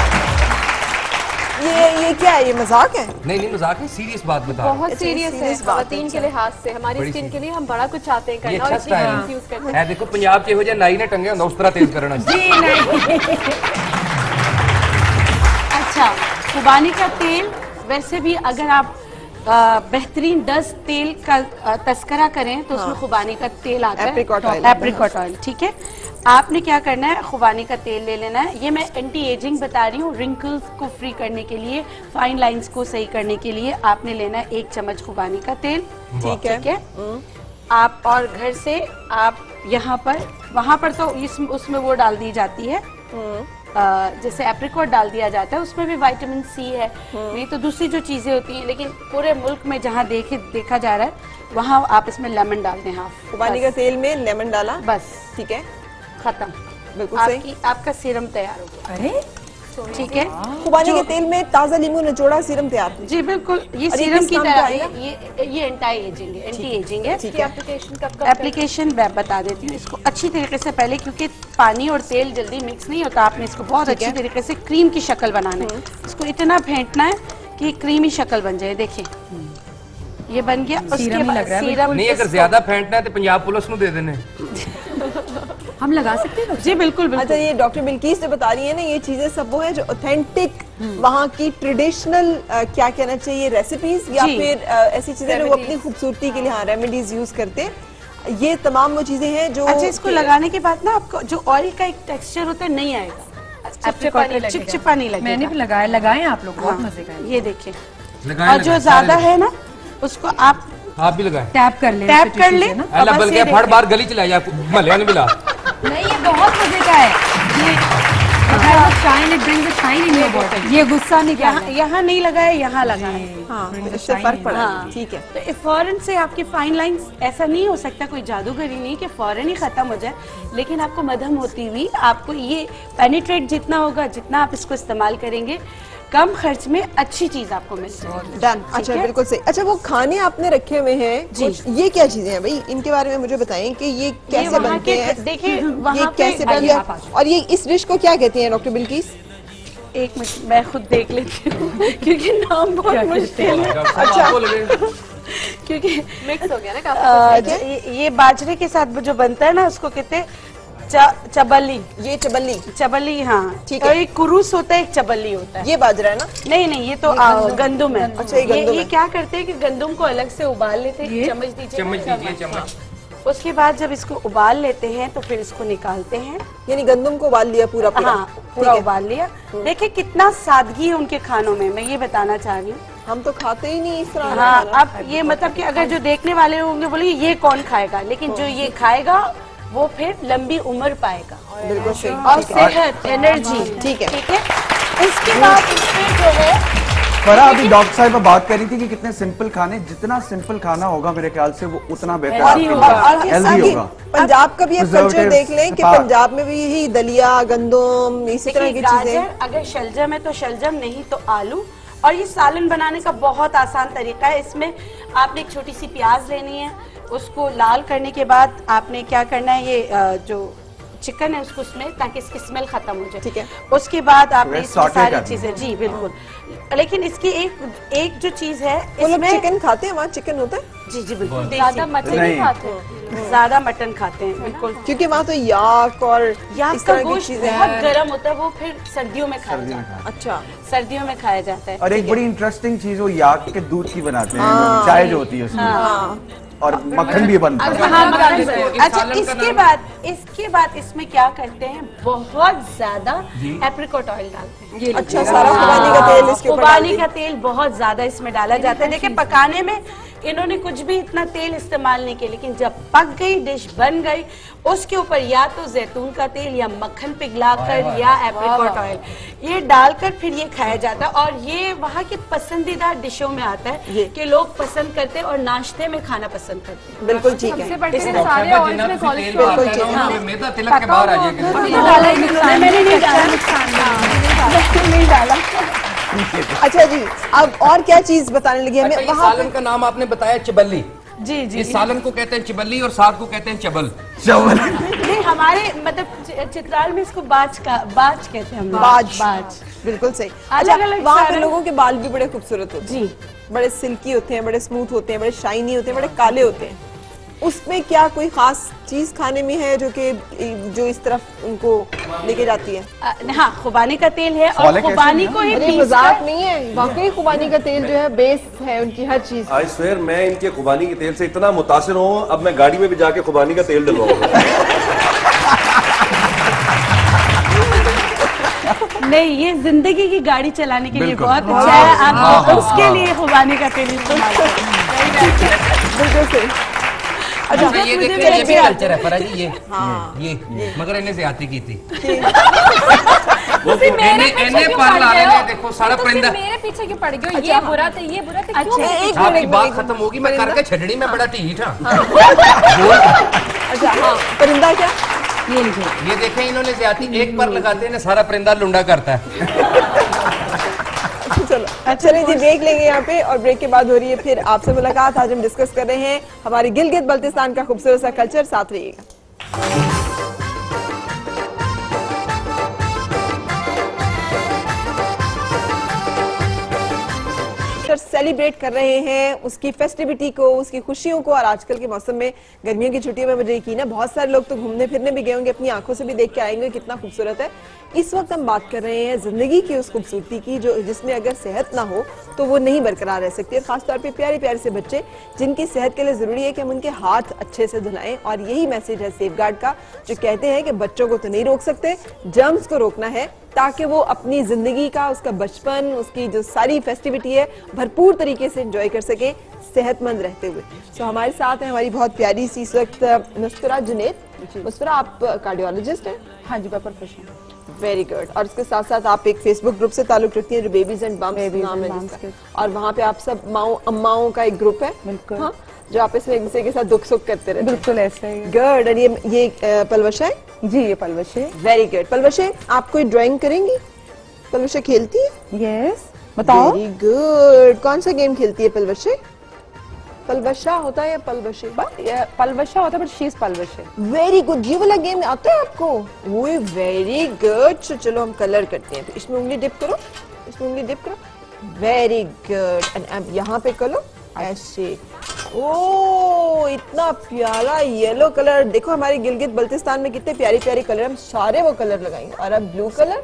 Speaker 3: ये क्या है, ये मजाक है?
Speaker 4: नहीं मजाक है, सीरियस बात बता रहा हूं।
Speaker 2: बहुत सीरियस है खवातीन के लिहाज से, हमारी स्किन के लिए हम बड़ा कुछ चाहते हैं करना, और
Speaker 4: अच्छा
Speaker 2: यूज करते
Speaker 4: हैं। देखो पंजाब के हो जाए नाई ने टंगे होंगे उस तरह तेज करना।
Speaker 1: जी नहीं। अच्छा, खुबानी का तेल वैसे भी अगर आप बेहतरीन 10 तेल का तस्करा करें तो उसमें खुबानी का तेल आता है, एप्रिकॉट ऑयल। ठीक है, आपने क्या करना है, खुबानी का तेल ले लेना है। ये मैं एंटी एजिंग बता रही हूँ, रिंकल्स को फ्री करने के लिए, फाइन लाइंस को सही करने के लिए आपने लेना है 1 चम्मच खुबानी का तेल। ठीक है, आप और घर से आप यहाँ पर वहां पर तो उसमें वो डाल दी जाती है, जैसे एप्रिकॉट डाल दिया जाता है, उसमें भी विटामिन सी है, नहीं तो दूसरी जो चीजें होती हैं। लेकिन पूरे मुल्क में जहाँ देखा जा रहा है वहाँ आप इसमें लेमन डाल दें, हाफ
Speaker 3: खुबानी का तेल में लेमन डाला,
Speaker 1: बस
Speaker 3: ठीक है,
Speaker 1: खत्म,
Speaker 3: बिल्कुल सही।
Speaker 1: आपका सीरम तैयार हो गया।
Speaker 2: अरे
Speaker 1: ठीक है,
Speaker 3: खुबानी के तेल में ताजा नींबू निचोड़ा सीरम तैयार।
Speaker 1: जी बिल्कुल, ये सीरम की तरह ये एंटी एजिंग है, एप्लीकेशन मैं बता देती हूँ इसको अच्छी तरीके से पहले, क्योंकि पानी और तेल जल्दी मिक्स नहीं होता। आपने इसको बहुत अच्छी तरीके से क्रीम की शक्ल बनाना है, इसको इतना फेंटना है कि क्रीमी शक्ल बन जाए। देखिए ये बन गया। उसके बाद सीरम
Speaker 4: नहीं, अगर ज्यादा फेंटना है तो पंजाब पुलिस को दे देने,
Speaker 2: हम लगा सकते हैं।
Speaker 1: जी बिल्कुल।
Speaker 3: अच्छा, ये डॉक्टर बिल्किस जो बता रही है ना, ये चीजें सब वो है जो ऑथेंटिक वहाँ की ट्रेडिशनल क्या कहना चाहिए रेसिपीज या फिर ऐसी चीजें जो वो अपनी खूबसूरती के लिए हाँ रेमेडीज यूज करते हैं। ये तमाम वो चीजें हैं जो
Speaker 1: अच्छा, इसको लगाने के बाद ना आपको जो ऑयल का एक टेक्सचर होता है नहीं आएगा, चिपचिपा नहीं लगेगा।
Speaker 2: मैंने भी लगाया, लगाए आप लोग, बहुत मजे का।
Speaker 1: ये देखिए, और जो ज्यादा है ना उसको आप
Speaker 4: भी लगाए,
Speaker 2: टैप कर ले,
Speaker 4: अल्लाह बल्कि फट बार गली चला जा महल्ले ने मिला।
Speaker 2: नहीं, ये बहुत मजे का है। ये गुस्सा नहीं,
Speaker 1: यहाँ नहीं लगा है, यहाँ लगा है।
Speaker 3: हाँ, इससे फर्क पड़ा। ठीक है,
Speaker 1: तो फौरन से आपकी फाइन लाइंस, ऐसा नहीं हो सकता, कोई जादूगरी नहीं कि फौरन ही खत्म हो जाए, लेकिन आपको मध्यम होती हुई आपको ये पेनिट्रेट जितना होगा, जितना आप इसको इस्तेमाल करेंगे, कम खर्च में अच्छी चीज आपको मिल जाएगी।
Speaker 3: डन। अच्छा, बिल्कुल सही। अच्छा, वो खाने आपने रखे हुए हैं कुछ, ये क्या चीजें हैं भाई, इनके बारे में मुझे बताएं कि ये कैसे बनते हैं।
Speaker 1: देखिए
Speaker 3: ये कैसे बनते हैं और ये इस डिश को क्या कहते हैं डॉक्टर बिल्किस?
Speaker 1: एक मिनट मैं खुद देख लेती हूँ क्योंकि नाम बहुत मुश्किल है।
Speaker 3: अच्छा,
Speaker 1: क्योंकि
Speaker 2: मिक्स हो गया ना काफी।
Speaker 1: ये बाजरे के साथ जो बनता है ना उसको कहते हैं चबली।
Speaker 3: ये चबली,
Speaker 1: चबली, हाँ
Speaker 3: ठीक है।
Speaker 1: एक कुरूस होता है, एक चबली होता है।
Speaker 3: ये बाजरा है ना?
Speaker 1: नहीं, ये तो गंदुम है।
Speaker 3: अच्छा, ये
Speaker 1: क्या करते हैं कि गंदुम को अलग से उबाल लेते हैं। चम्मच दीजिए। उसके बाद जब इसको उबाल लेते हैं तो फिर इसको निकालते हैं।
Speaker 3: यानी गंदम को उबाल लिया पूरा?
Speaker 1: हाँ, पूरा उबाल लिया। देखिए कितना सादगी है उनके खानों में, मैं ये बताना चाह रही हूँ।
Speaker 3: हम तो खाते ही नहीं इस तरह।
Speaker 1: हाँ, अब ये मतलब कि अगर जो देखने वाले होंगे बोले ये कौन खाएगा, लेकिन जो ये खाएगा वो फिर लंबी उम्र पाएगा।
Speaker 3: बिल्कुल सही।
Speaker 1: और सेहत, एनर्जी।
Speaker 3: ठीक है।
Speaker 1: इसके बाद इसमें जो है
Speaker 6: फरा, अभी डॉक्टर साहिबा बात कर रही थी कि कितने सिंपल खाने, जितना सिंपल खाना होगा मेरे ख्याल से वो उतना बेहतर आपके लिए, हेल्दी होगा।
Speaker 3: पंजाब का भी एक कल्चर देख लें कि पंजाब में भी यही दलिया, गंदम, इसी तरह की चीजें।
Speaker 1: अगर शलजम है तो शलजम, नहीं तो आलू। और ये सालन बनाने का बहुत आसान तरीका है। इसमें आपने एक छोटी सी प्याज लेनी है, उसको लाल करने के बाद आपने क्या करना है, ये जो चिकन है उसको उसमें, ताकि इसकी स्मेल खत्म हो जाए।
Speaker 3: ठीक है।
Speaker 1: उसके बाद आपने इसमें सारी चीजें, जी बिल्कुल, लेकिन इसकी एक जो चीज है,
Speaker 3: इसमें चिकन खाते हैं, वहाँ चिकन होता है?
Speaker 1: जी बिल्कुल,
Speaker 2: ज्यादा मटन नहीं खाते,
Speaker 1: ज्यादा मटन खाते हैं बिल्कुल,
Speaker 3: क्योंकि वहाँ तो याक और
Speaker 1: याक का गोश्त बहुत गर्म होता है, वो फिर सर्दियों में खाया जाता है।
Speaker 3: अच्छा,
Speaker 1: सर्दियों में खाया जाता है।
Speaker 6: और एक बड़ी इंटरेस्टिंग चीज वो याक के दूध की बनाते हैं, चाय जो होती है उसमें, और मक्खन भी बनता है।
Speaker 1: अच्छा, इसके बाद इसमें क्या करते हैं, बहुत ज्यादा एप्रिकॉट ऑयल डालते हैं।
Speaker 3: अच्छा, सारा खुबानी का तेल इसके ऊपर,
Speaker 1: खुबानी का तेल बहुत ज्यादा इसमें डाला जाता है। देखिए पकाने में इन्होंने कुछ भी इतना तेल इस्तेमाल नहीं किया, लेकिन जब पक गई, डिश बन गई, उसके ऊपर या तो जैतून का तेल या मक्खन पिघलाकर या एप्रिकॉट ऑयल ये डालकर फिर ये खाया जाता है। और ये वहाँ की पसंदीदा डिशों में आता है कि लोग पसंद करते हैं और नाश्ते में खाना पसंद करते हैं।
Speaker 3: बिल्कुल ठीक है।
Speaker 1: नहीं डाला।
Speaker 3: अच्छा जी, अब और क्या चीज बताने लगी हमें?
Speaker 4: अच्छा, सालन का नाम आपने बताया चबल्ली।
Speaker 1: जी।
Speaker 4: इस सालन को कहते हैं चबल्ली और साग को कहते हैं चबल।
Speaker 1: नहीं, हमारे मतलब चित्राल में इसको बाज कहते हैं हम लोग।
Speaker 3: बाज, बिल्कुल सही। अच्छा, वहाँ पे लोगों के बाल भी बड़े खूबसूरत होते हैं,
Speaker 1: जी,
Speaker 3: बड़े सिल्की होते हैं, बड़े स्मूथ होते हैं, बड़े शाइनी होते हैं, बड़े काले होते हैं। उसमें क्या कोई खास चीज खाने में है जो इस तरफ उनको लेके जाती है?
Speaker 1: हाँ, खुबानी का तेल है और खुबानी को ही
Speaker 3: अरे मजाक नहीं है, वाकई खुबानी का तेल जो है बेस है उनकी हर चीज।
Speaker 5: आई स्वेयर मैं इनके खुबानी के तेल से इतना मुतासिर हूँ, अब मैं गाड़ी में भी जाके खुबानी का तेल डलवाऊंगा।
Speaker 1: नहीं, ये जिंदगी की गाड़ी चलाने के लिए बहुत अच्छा है, आप उसके लिए खुबानी का तेल इस्तेमाल करें।
Speaker 3: बिल्कुल सही।
Speaker 4: अच्छा, ये देखिए ये भी कल्चर है फरा जी, ये मगर इन्हें से आती की थी। वो इन्हें पर ला रहे हैं, देखो सारा परिंदा
Speaker 2: मेरे पीछे क्यों पड़ गए? ये बुरा था, ये बुरा था क्यों?
Speaker 4: आपकी बात खत्म होगी, मैं करके छड़नी में बड़ा ढीठ हाँ।
Speaker 3: अच्छा हाँ, परिंदा क्या?
Speaker 4: ये देखें इन्होंने ज्यादा एक पर लगाते हैं, सारा परिंदा लुंडा करता है।
Speaker 3: चलो चलिए जी, ब्रेक लेंगे यहाँ पे और ब्रेक के बाद हो रही है फिर आपसे मुलाकात। आज हम डिस्कस कर रहे हैं हमारे गिलगित बल्तिस्तान का खूबसूरत सा कल्चर, साथ रहिएगा। सेलिब्रेट कर रहे हैं उसकी फेस्टिविटी को, उसकी खुशियों को। और आजकल के मौसम में, गर्मियों की छुट्टियों में मुझे यकीन है बहुत सारे लोग तो घूमने फिरने भी गए होंगे, अपनी आंखों से भी देख के आएंगे कितना खूबसूरत है। इस वक्त हम बात कर रहे हैं जिंदगी की उस खूबसूरती की जिसमें अगर सेहत ना हो तो वो नहीं बरकरार रह सकती है। खासतौर पे प्यारे प्यारे से बच्चे जिनकी सेहत के लिए जरूरी है कि हम उनके हाथ अच्छे से धुलाएं। और यही मैसेज है सेफगार्ड का, जो कहते हैं कि बच्चों को तो नहीं रोक सकते, जर्म्स को रोकना है ताकि वो अपनी जिंदगी का, उसका बचपन, उसकी जो सारी फेस्टिविटी है भरपूर तरीके से एंजॉय कर सके सेहतमंद रहते हुए। तो हमारे साथ है हमारी बहुत प्यारी सी इस वक्त मुस्फिरा जुनैद। मुस्फिरा, आप कार्डियोलॉजिस्ट हैं?
Speaker 7: हाँ जी, बाय प्रोफेशन।
Speaker 3: Very good. और इसके साथ साथ आप एक फेसबुक ग्रुप से ताल्लुक रखती हैं जो बेबीज एंड बम्स नाम है जिसका, और वहाँ पे आप सब अम्माओं का एक ग्रुप है।
Speaker 7: बिल्कुल।
Speaker 3: हाँ, जो आप इसमें एक दूसरे के साथ दुख सुख करते रहते हैं।
Speaker 7: बिल्कुल ऐसा ही।
Speaker 3: गुड। और ये पलवशा है?
Speaker 7: जी, ये पलवशे।
Speaker 3: Very good. पलवशे, आप कोई ड्राइंग करेंगी? पलवशा खेलती है?
Speaker 7: यस, बताओ।
Speaker 3: Very good. कौन सा गेम खेलती है पलवशे? पलवशा होता है या पलवशे?
Speaker 7: पलवशा होता है, but she is Palwashe.
Speaker 3: Very good. ये वाला गेम आता है आपको? वो वेरी गुड। चलो हम कलर करते हैं। इसमें उंगली डिप करो, इसमें उंगली डिप करो। Very good. एंड अब यहाँ पे करो ऐसे। ओ, इतना प्यारा येलो कलर। देखो हमारे गिलगित बल्तिस्तान में कितने प्यारे प्यारे कलर, हम सारे वो कलर लगाएंगे। और अब ब्लू कलर।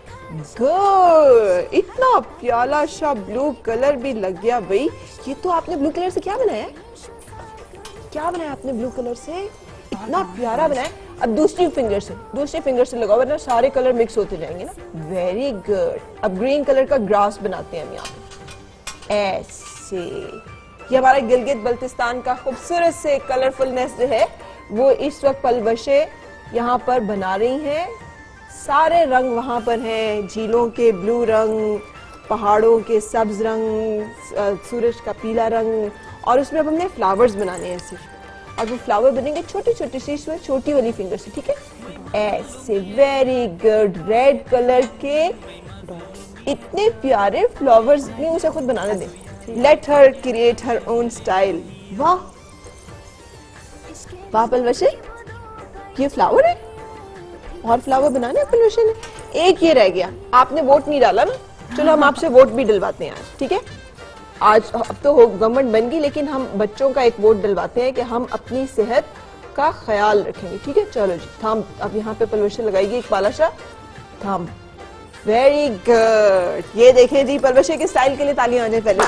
Speaker 3: गुड। इतना प्यारा सा ब्लू कलर भी लग गया भाई। ये तो आपने ब्लू कलर से क्या बनाया? क्या बनाया आपने ब्लू कलर से? इतना प्यारा बनाया। अब दूसरी फिंगर से लगाओ, वरना सारे कलर मिक्स होते जाएंगे ना। Very good. अब ग्रीन कलर का ग्रास बनाते हैं हम यहाँ पे ऐसे। ये हमारा गिलगित बल्तिस्तान का खूबसूरत से कलरफुलनेस जो है वो इस वक्त पलवशे यहाँ पर बना रही हैं। सारे रंग वहां पर हैं, झीलों के ब्लू रंग, पहाड़ों के सब्ज रंग, सूरज का पीला रंग, और उसमें अब हमने फ्लावर्स बनाने हैं सिर्फ। और वो फ्लावर बनेंगे छोटे छोटे से, इसमें छोटी वाली फिंगर से, ठीक है? ऐसे। Very good. रेड कलर के इतने प्यारे फ्लावर्स। नहीं, उसे खुद बनाने दे। Let her create her own style. वाह वाह पलवशे, ये फ्लावर है और फ्लावर बनाने हैं पलवशे ने। एक ये रह गया, आपने वोट नहीं डाला ना, चलो हम आपसे वोट भी डलवाते हैं आज, ठीक है? आज अब तो गवर्नमेंट बन गई, लेकिन हम बच्चों का एक वोट डलवाते हैं कि हम अपनी सेहत का ख्याल रखेंगे, ठीक है? चलो जी, थम। अब यहाँ पे पलवशे लगाएगी एक पालाशा थम। Very good. ये देखें जी, पलवशे के स्टाइल के लिए तालियां आने पहले।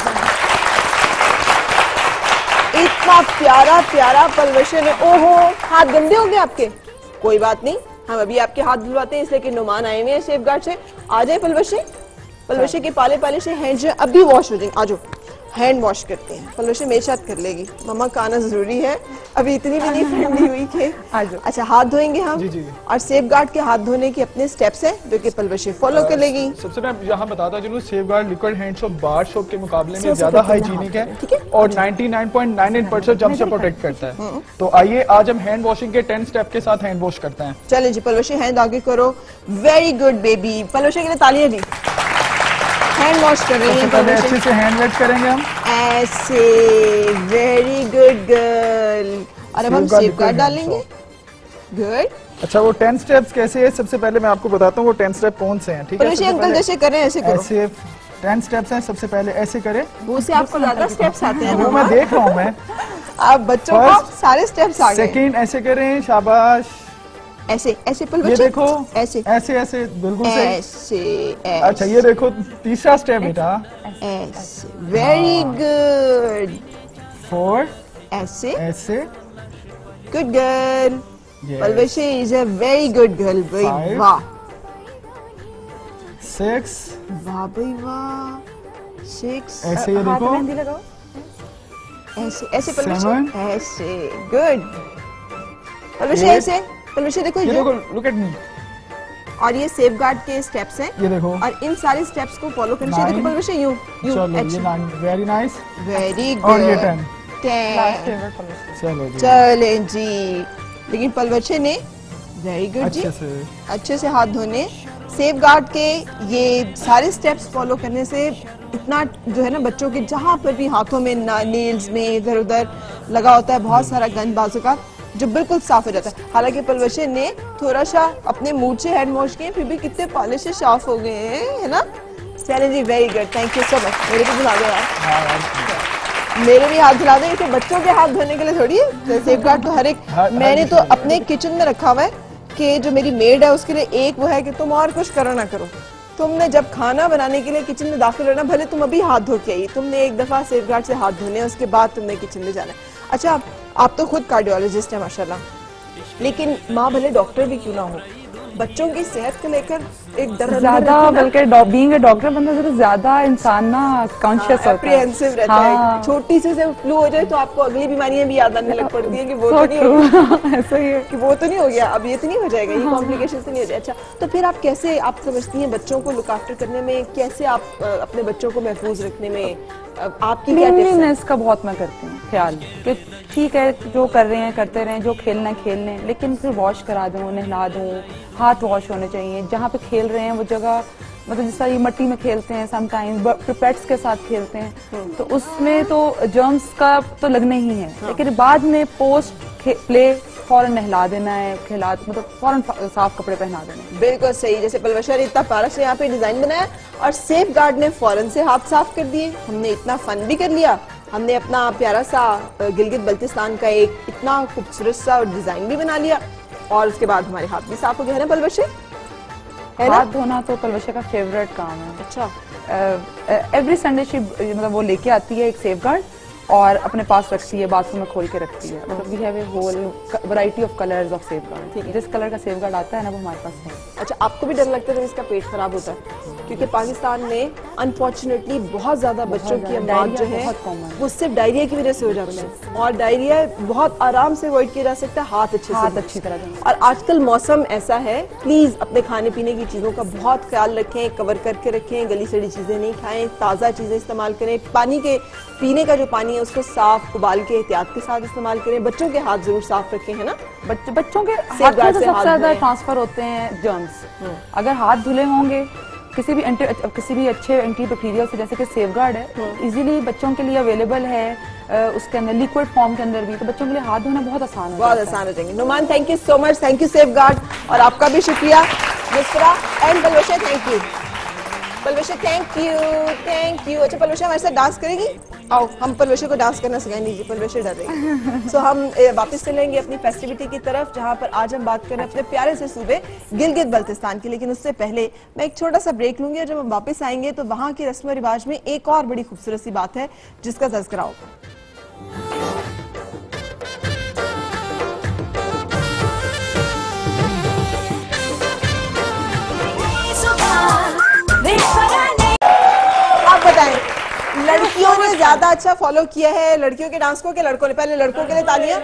Speaker 3: इतना प्यारा प्यारा पलवशे ने। ओहो, हाथ गंदे हो गए आपके? कोई बात नहीं, हम अभी आपके हाथ धुलवाते हैं, इसलिए कि नुमान आए हुए हैं सेफगार्ड से। आ जाए पलवशे के पाले पाले से हैंड जो अभी वॉश हो जाएंगे। आ जाओ, हैंड वॉश करते हैं। पलवशे मेरे साथ कर लेगी, मम्मा का आना जरूरी है, अभी इतनी भी नहीं फ्रेंडली हुई कि आ जाओ। अच्छा, हाथ धोएंगे हम।
Speaker 8: जी, जी।
Speaker 3: और सेफगार्ड के हाथ धोने के अपने स्टेप्स हैं जो कि पलवशे फॉलो कर लेगी।
Speaker 8: सबसे पहले यहाँ बताता चलूं, Safeguard liquid hand soap bar soap के मुकाबले में ज्यादा हाइजीनिक है,
Speaker 3: ठीक है?
Speaker 8: और 99.98% जर्म से प्रोटेक्ट करता है। तो आइए आज हम हैंड वॉशिंग के 10 स्टेप के साथ हैंड वॉश करते हैं।
Speaker 3: चले जी पलवशे, हैंड आगे करो। Very good baby. पलवशे के लिए तालियां जी। हैंड वॉश कर रही हैं
Speaker 8: पहले अच्छे से हैंड वेट करेंगे हम
Speaker 3: ऐसे। Very good girl. और अब हम सेफगार्ड डालेंगे। गुड।
Speaker 8: अच्छा, वो 10 स्टेप्स कैसे है? सबसे पहले मैं आपको बताता हूँ वो 10 स्टेप कौन से हैं, ठीक है?
Speaker 3: पलवशे अंकल जैसे कर रहे हैं ऐसे करो।
Speaker 8: ऐसे 10 स्टेप्स हैं। सबसे पहले ऐसे करें।
Speaker 3: वो से आपको ज्यादा स्टेप्स आते हैं।
Speaker 8: वो मैं देख रहा हूँ मैं।
Speaker 3: आप बच्चों को सारे स्टेप्स आ गए।
Speaker 8: सेकंड ऐसे करें, शाबाश।
Speaker 3: ऐसे ऐसे पल
Speaker 8: ये देखो,
Speaker 3: ऐसे
Speaker 8: ऐसे ऐसे बिल्कुल सही।
Speaker 3: ऐसे
Speaker 8: अच्छा ये देखो तीसरा स्टेप बेटा।
Speaker 3: ऐसे वेरी गुड।
Speaker 8: 4
Speaker 3: ऐसे
Speaker 8: ऐसे।
Speaker 3: Good girl.
Speaker 8: Yes.
Speaker 3: Palwashi is a very good girl. भाई
Speaker 8: 5
Speaker 3: वाह
Speaker 8: 6
Speaker 3: वाह भाई वाह। 6
Speaker 8: ऐसे ये देखो।
Speaker 7: मेहंदी लगाओ।
Speaker 3: ऐसे ऐसे
Speaker 8: 7
Speaker 3: ऐसे गुड। पलवशी
Speaker 8: 8
Speaker 3: ऐसे पलवशी देखो
Speaker 8: ये
Speaker 3: ये
Speaker 8: देखो, लुक एट मी।
Speaker 3: और ये सेफगार्ड के स्टेप्स हैं।
Speaker 8: ये देखो।
Speaker 3: और इन सारे स्टेप्स को फॉलो करने से देखो
Speaker 8: 9
Speaker 3: पलवशी यू
Speaker 8: चलो ये
Speaker 3: अच्छा
Speaker 8: 9 वेरी नाइस।
Speaker 3: Very good.
Speaker 8: और ये 10
Speaker 3: चलें
Speaker 8: चलो जी
Speaker 3: जी। लेकिन पलवशी ने वेरी गुड जी
Speaker 8: अच्छे से।
Speaker 3: अच्छे से हाथ धोने, सेफगार्ड के ये सारे स्टेप्स फॉलो करने से इतना जो है ना बच्चों के जहाँ पर भी हाथों में नेल्स में इधर उधर लगा होता है बहुत सारा गंद बाजू का जो बिल्कुल साफ हो जाता है। हालांकि पलवशी ने थोड़ा सा अपने मूड से हैंड वॉश किए फिर भी कितने पॉलिश से साफ हो गए हैं, है ना? चलें जी very good, thank you so much. मेरे को धुला दो यार, मेरे भी हाथ धुला दें। इसे बच्चों के हाथ धोने के लिए थोड़ी है, सेफगार्ड तो हर एक मैंने तो अपने किचन में रखा हुआ है कि जो मेरी मेड है उसके लिए एक वो है कि तुम और कुछ करो ना करो, तुमने जब खाना बनाने के लिए किचन में दाखिल होना भले तुम अभी हाथ धो के आई, तुमने एक दफा सेफगार्ड से हाथ धोने उसके बाद तुमने किचन में जाना है। अच्छा आप तो खुद कार्डियोलॉजिस्ट हैं माशाल्लाह, लेकिन माँ भले डॉक्टर भी क्यों ना हो, बच्चों की सेहत को लेकर एक डर
Speaker 7: ज्यादा बल्कि बीइंग अ डॉक्टर बंदा जरा ज्यादा इंसान ना कॉन्शियस होता है,
Speaker 3: एप्रीहेंसिव रहता है। छोटी सी से फ्लू हो जाए तो आपको अगली बीमारियां भी याद आने लग पड़ती है कि वो तो नहीं हो गया, ऐसा ही है कि वो तो नहीं हो गया, अब ये तो नहीं हो जाएगा, ये कॉम्प्लिकेशन तो नहीं हो जाएगा। अच्छा तो फिर आप कैसे आप समझती हैं बच्चों को लुक आफ्टर करने में, कैसे आप अपने बच्चों को महफूज रखने में आपकी क्या टिप्स हैं?
Speaker 7: इसका बहुत मैं करती हूँ ख्याल कि ठीक है जो कर रहे हैं करते रहें, जो खेलना है खेल लें, लेकिन फिर वॉश करा दूँ, नहला दूँ, हाथ वॉश होने चाहिए। जहाँ पे खेल रहे हैं वो जगह मतलब जिस तरह ये मिट्टी में खेलते हैं समटाइम्स पेट्स के साथ खेलते हैं तो उसमें तो जर्म्स का तो लगना ही है, लेकिन बाद में पोस्ट प्ले फौरन नहला देना है, खिला मतलब फौरन साफ कपड़े पहना देना है।
Speaker 3: बिल्कुल सही, जैसे पलवशा ने इतना प्यारा से यहाँ पे डिजाइन बनाया और सेफगार्ड ने फौरन से हाथ साफ कर दिए, हमने इतना फन भी कर लिया, हमने अपना प्यारा सा गिलगित बल्तिस्तान का एक इतना खूबसूरत सा डिजाइन भी बना लिया और उसके बाद हमारे हाथ भी साफ हो गए हैं ना पलवशे, है ना?
Speaker 7: हाथ धोना तो पलवशा का फेवरेट काम है।
Speaker 3: अच्छा
Speaker 7: एवरी संडे शी मतलब वो लेके आती है एक सेफगार्ड और अपने पास रखती है, बाथरूम में खोल के रखती है। मतलब we have a whole variety of colours of Safeguard, जिस कलर का सेफगार्ड आता है ना वो हमारे पास है।
Speaker 3: अच्छा आपको भी डर लगता है जब इसका पेट खराब होता है? क्योंकि पाकिस्तान में अनफॉर्चुनेटली बहुत ज्यादा बच्चों की अमवात जो है वो सिर्फ डायरिया की वजह से हो जाती है और डायरिया बहुत आराम से अवॉइड किया जा सकता है हाथ अच्छी तरह से। और आजकल मौसम ऐसा है, प्लीज अपने खाने पीने की चीजों का बहुत ख्याल रखें, कवर करके रखें, गली सड़ी चीजें नहीं खाएं, ताज़ा चीजें इस्तेमाल करें, पानी के पीने का जो पानी है उसको साफ उबाल के एहतियात के साथ इस्तेमाल करें, बच्चों के हाथ जरूर साफ रखें, है ना?
Speaker 7: बच्चों के हाथ में सबसे ज्यादा ट्रांसफर होते हैं जर्म्स। अगर हाथ धुले होंगे किसी भी अच्छे एंटीबैक्टीरियल से, जैसे कि सेफगार्ड है इजीली बच्चों के लिए अवेलेबल है उसके अंदर लिक्विड फॉर्म के अंदर भी, तो बच्चों के लिए हाथ धोना बहुत आसान है,
Speaker 3: बहुत आसान हो जाएंगे। Numan thank you so much, thank you Safeguard, और आपका भी शुक्रिया Misra and Palwasha, thank you Palwasha, thank you. अच्छा पलवशा हमारे साथ डांस करेगी? आओ हम पलवशा को डांस करना सिखाएंगे जी, पलवशा डर रही सो हम वापस चलेंगे अपनी फेस्टिविटी की तरफ जहां पर आज हम बात करें अपने प्यारे से सूबे गिलगित बल्तिस्तान की। लेकिन उससे पहले मैं एक छोटा सा ब्रेक लूंगी और जब हम वापस आएंगे तो वहां की रस्म रिवाज में एक और बड़ी खूबसूरत सी बात है जिसका तज़किरा होगा। आप बताएं लड़कियों ने ज्यादा अच्छा फॉलो किया है लड़कियों के डांस को कि लड़कों ने? पहले लड़कों के लिए तालियां।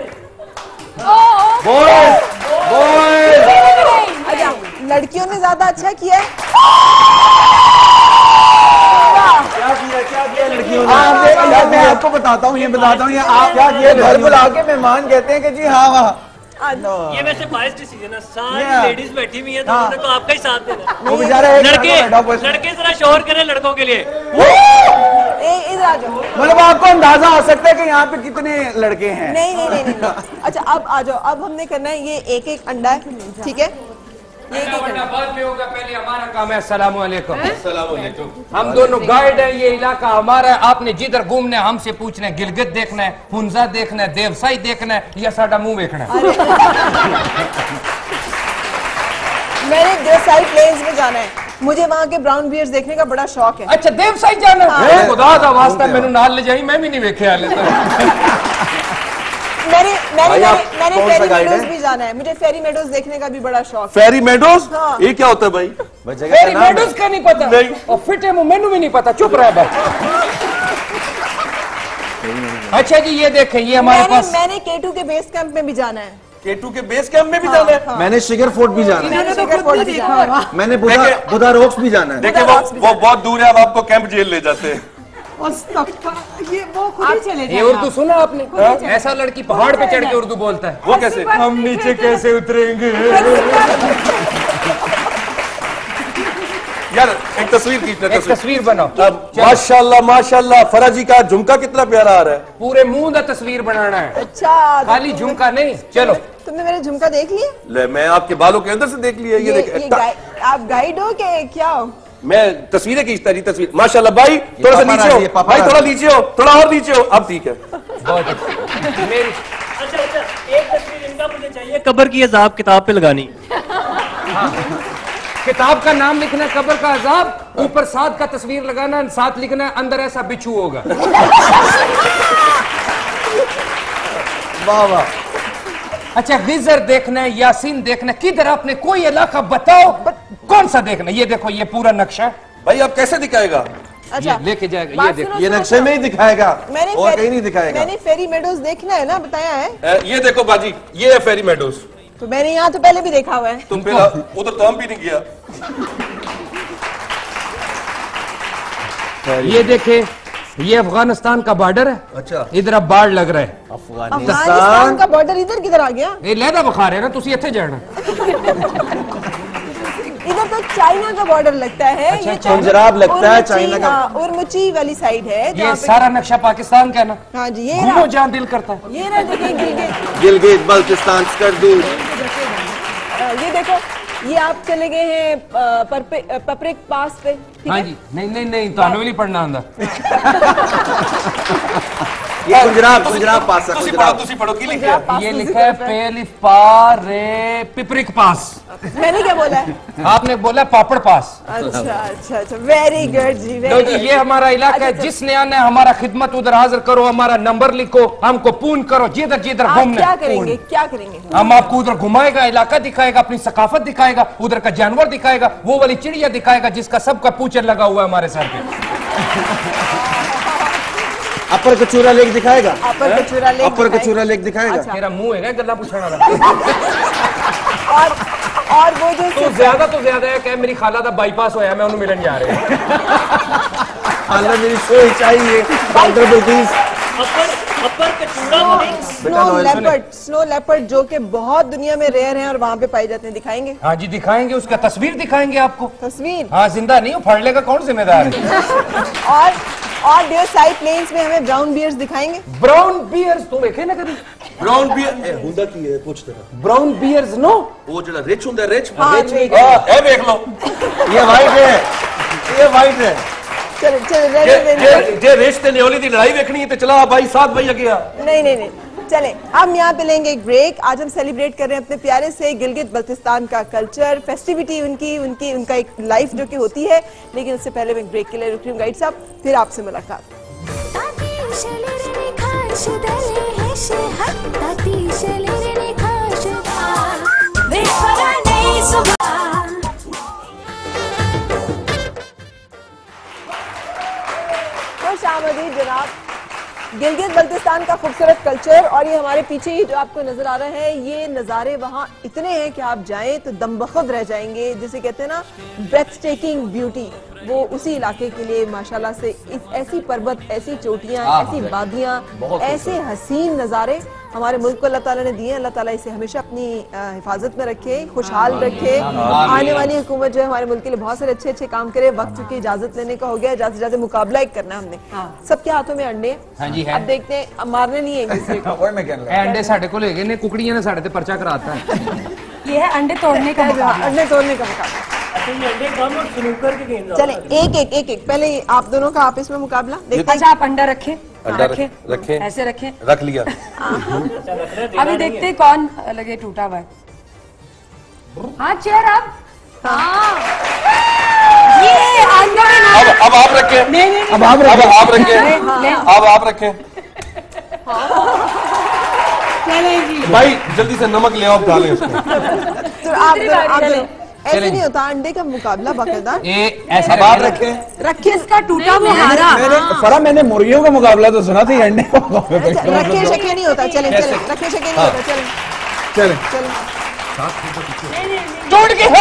Speaker 3: अच्छा लड़कियों ने ज्यादा अच्छा किया है?
Speaker 6: क्या किया लड़कियों ने? मैं आपको बताता हूँ, आप क्या किया, घर बुला के मेहमान कहते हैं कि जी हाँ वहाँ
Speaker 9: ये वैसे बाइस डिसीजन है, सारी लेडीज बैठी हुई है तो उन्होंने तो आपका ही साथ देना।
Speaker 6: वो बेचारा
Speaker 9: लड़के जरा शोर करें लड़कों के लिए।
Speaker 3: इधर आ जाओ,
Speaker 6: मतलब आपको अंदाजा हो सकता है कि यहाँ पे कितने लड़के हैं।
Speaker 3: नहीं। अच्छा अब आ जाओ, अब हमने करना है ये एक एक अंडा है, ठीक है?
Speaker 4: बाद में होगा, पहले हमारा काम है। अस्सलाम वालेकुम। हम दोनों गाइड हैं, ये इलाका हमारा है। आपने जिधर घूमना है हमसे पूछना है, गिलगित देखना है, हुंजा देखना है, देवसाई देखना है या साडा मुंह देखना है।
Speaker 3: मैंने देवसाई प्लेन्स में जाना है, मुझे वहाँ के ब्राउन बियर्स देखने का बड़ा शौक है।
Speaker 4: अच्छा देवसाई जाना है? खुदा दा वास्ता मैंने नाल ले जाई, मैं भी नहीं देखे हाले
Speaker 3: मैंने फेरी मेडोज भी जाना है, मुझे फेरी मेडोज देखने का भी बड़ा शौक है।
Speaker 10: Fairy Meadows?
Speaker 3: हाँ।
Speaker 10: ये क्या होता है भाई?
Speaker 4: फेरी मेडोज का नहीं पता? और फिटे मुंह मैनू भी नहीं पता, चुप रहा भाई। अच्छा जी ये देखें, ये हमारे पास
Speaker 3: मैंने K2 के बेस कैंप में भी जाना है।
Speaker 10: K2 के बेस कैंप में भी जाना है?
Speaker 6: मैंने शिगर फोर्ट भी जाना है, मैंने बुधा रॉक्स भी जाना है।
Speaker 10: देखिए वो बहुत दूर है, अब आपको कैंप जेल ले जाते हैं।
Speaker 3: ये वो खुद ही चले
Speaker 4: ये उर्दू सुना आपने? ऐसा लड़की पहाड़ पे चढ़ के उर्दू बोलता है।
Speaker 10: वो कैसे?
Speaker 4: हम नीचे कैसे उतरेंगे?
Speaker 10: यार एक तस्वीर खींचना,
Speaker 4: एक तस्वीर बनाओ।
Speaker 10: माशाल्लाह माशाल्लाह, फराजी का झुमका कितना प्यारा आ रहा है।
Speaker 4: पूरे मुंह का तस्वीर बनाना है।
Speaker 3: अच्छा
Speaker 4: खाली झुमका नहीं। चलो
Speaker 3: तुमने मेरे झुमका देख लिया?
Speaker 10: ले मैं आपके बालों के अंदर से देख लिया। ये देख,
Speaker 3: आप गाइड हो के क्या हो?
Speaker 10: मैं तस्वीरें खींचता रही, तस्वीर। माशाल्लाह भाई थोड़ा सा नीचे हो भाई, थोड़ा नीचे हो, थोड़ा और नीचे हो, अब ठीक है।
Speaker 4: बहुत अच्छा। मेरी
Speaker 9: अच्छा एक तस्वीर इनका मुझे चाहिए, कब्र की अजाब किताब पे लगानी।
Speaker 4: किताब का नाम लिखना है कब्र का अजाब, ऊपर साथ का तस्वीर लगाना, साथ लिखना है अंदर ऐसा बिच्छू होगा।
Speaker 6: वाह वाह।
Speaker 4: अच्छा गिजर देखना है, यासीन देखना है, किधर आपने कोई इलाका बताओ कौन सा देखना है? ये देखो ये पूरा नक्शा है
Speaker 10: भाई। अब कैसे दिखाएगा?
Speaker 3: अच्छा
Speaker 4: लेके जाएगा, ये देखो
Speaker 6: ये नक्शे में ही दिखाएगा और कहीं नहीं दिखाएगा।
Speaker 3: मैंने फेरी मेडोज देखना है ना, बताया है।
Speaker 10: ये देखो बाजी, ये है फेरी मेडोज।
Speaker 3: तो मैंने यहाँ तो पहले भी देखा हुआ है।
Speaker 10: तुम पहला उधर तो हम भी नहीं गया।
Speaker 4: ये देखे, ये अफगानिस्तान का बॉर्डर है।
Speaker 10: अच्छा
Speaker 4: इधर अब बाढ़ लग रहा है।
Speaker 3: अफगानिस्तान का बॉर्डर इधर किधर आ गया?
Speaker 4: ये लहदा बुखार है ना, तुसी इत्थे जाना।
Speaker 3: इधर तो चाइना का बॉर्डर लगता है।
Speaker 4: अच्छा,
Speaker 3: ये
Speaker 6: पंजाब लगता है चाइना का।
Speaker 3: उर्मुची वाली साइड है।
Speaker 4: ये सारा नक्शा पाकिस्तान का ना।
Speaker 3: हाँ जी ये
Speaker 4: घूमो जहाँ दिल करता है।
Speaker 3: ये ना देखेंगे,
Speaker 6: गिलगित बल्तिस्तान स्कर्दू।
Speaker 3: ये देखो, ये आप चले गए हैं पपरिक पास पे।
Speaker 4: हाँ जी नहीं तो नहीं पढ़ना आंदा।
Speaker 6: ये गुजरात पास है।
Speaker 10: तुसी पढ़ो की लिखा है?
Speaker 4: ये लिखा है पेलिफ पारे पिपरिक पास।
Speaker 3: मैंने क्या बोला है?
Speaker 4: आपने बोला पापड़ पास।
Speaker 3: अच्छा वेरी गुड जी।
Speaker 4: लो जी ये हमारा इलाका है, जिसने आना है हमारा खिदमत उधर हाजिर करो, हमारा नंबर लिखो, हमको फोन करो, जिधर जिधर घूमना।
Speaker 3: क्या करेंगे क्या करेंगे?
Speaker 4: हम आपको उधर घुमाएगा, इलाका दिखाएगा, अपनी सकाफत दिखाएगा, उधर का जानवर दिखाएगा, वो वाली चिड़िया दिखाएगा जिसका सबका पूछर लगा हुआ है हमारे सर पे।
Speaker 6: अपर कचूरा लेक दिखाएगा।
Speaker 3: अपर कचूरा लेक
Speaker 6: दिखाएगा।
Speaker 4: तेरा मुंह है गल्ला पूछना
Speaker 3: और वो जो
Speaker 4: तो ज्यादा है कि मेरी खाला का बाईपास होया, मैं उन्हें मिलन जा रहे हैं।
Speaker 6: खाला मेरी सोई चाहिए डॉक्टर बिल्किस।
Speaker 3: स्नो लेपर्ड जो कि बहुत दुनिया में रेयर हैं और वहाँ पे पाए जाते हैं, दिखाएंगे?
Speaker 4: हाँ जी दिखाएंगे, उसका तस्वीर दिखाएंगे आपको।
Speaker 3: तस्वीर?
Speaker 4: हाँ जिंदा नहीं हो, फाड़ले का कौन जिम्मेदार है?
Speaker 3: और देवसाई प्लेन्स में हमें ब्राउन बियर्स दिखाएंगे।
Speaker 4: ब्राउन बियर्स तुम देखे ना कभी?
Speaker 10: ब्राउन बियर हुंदा की है पूछ तेरा।
Speaker 4: ब्राउन बियर्स नो,
Speaker 10: वो जो रिच हुंदा रिच।
Speaker 3: हाँ,
Speaker 10: रिच है देख लो।
Speaker 6: ये वाइट है, ये वाइट है।
Speaker 10: जे रिच ते न्योली दी लड़ाई देखनी है तो चला भाई साथ भाई अगे आ।
Speaker 3: नहीं चले, हम यहाँ पे लेंगे एक ब्रेक। आज हम सेलिब्रेट कर रहे हैं अपने प्यारे से गिलगित बल्तिस्तान का कल्चर, फेस्टिविटी उनका एक लाइफ जो कि होती है। लेकिन उससे पहले मैं एक ब्रेक के लिए रुक रही हूँ गाइड साहब, फिर आपसे मुलाकात। खुश आमदीद जनाब। गिलगित बल्तिस्तान का खूबसूरत कल्चर, और ये हमारे पीछे ही जो आपको नजर आ रहा है, ये नज़ारे वहाँ इतने हैं कि आप जाएं तो दमबख्त रह जाएंगे। जिसे कहते हैं ना ब्रेथ टेकिंग ब्यूटी, वो उसी इलाके के लिए माशाल्लाह से ऐसी पर्वत, ऐसी चोटियाँ, ऐसी वादियाँ, ऐसे हसीन नज़ारे हमारे मुल्क को अल्लाह ताला ने दिए। अल्लाह ताला इसे हमेशा अपनी हिफाजत में रखे, खुशहाल रखे। आने वाली हुकूमत जो है हमारे मुल्क के लिए बहुत सारे अच्छे अच्छे काम करे। वक्त चुकी इजाजत लेने का हो गया, ज्यादा मुकाबला एक करना हमने। सबके हाथों में अंडे।
Speaker 4: हाँ जी है।
Speaker 3: अब देखते हैं, अब मारने नहीं है एक दूसरे को।
Speaker 4: अंडे साढ़े को ले गए ने, कुकड़ियां ने साढ़े ते पर्चा कराता है।
Speaker 2: ये है अंडे तोड़ने का मुकाबला।
Speaker 3: अंडे तोड़ने का मुकाबला।
Speaker 9: अच्छा ये अंडे कम और स्नूकर के गेम।
Speaker 3: चले एक पहले आप दोनों का आपस में मुकाबला देखते
Speaker 2: अच्छा आप अंडा रखें,
Speaker 10: रखें
Speaker 2: ऐसे रखें,
Speaker 10: रख लिया।
Speaker 2: अभी देखते हैं कौन लगे टूटा हुआ है। हाँ चेयर अब ये अंदर
Speaker 10: अब आप रखें, अब आप रखें, अब आप रखें। भाई जल्दी से नमक ले आओ, आप डालें इसको।
Speaker 3: तो आप ऐसे नहीं होता अंडे का मुकाबला बाकायदा।
Speaker 4: ऐसा
Speaker 10: आप रखें,
Speaker 2: रखे इसका टूटा हुआ हारा।
Speaker 6: मैंने मुर्गियों का मुकाबला तो सुना था, अंडे का
Speaker 3: रखे शके नहीं होता। चले रखे शके नहीं होता। चले
Speaker 4: टूट गया।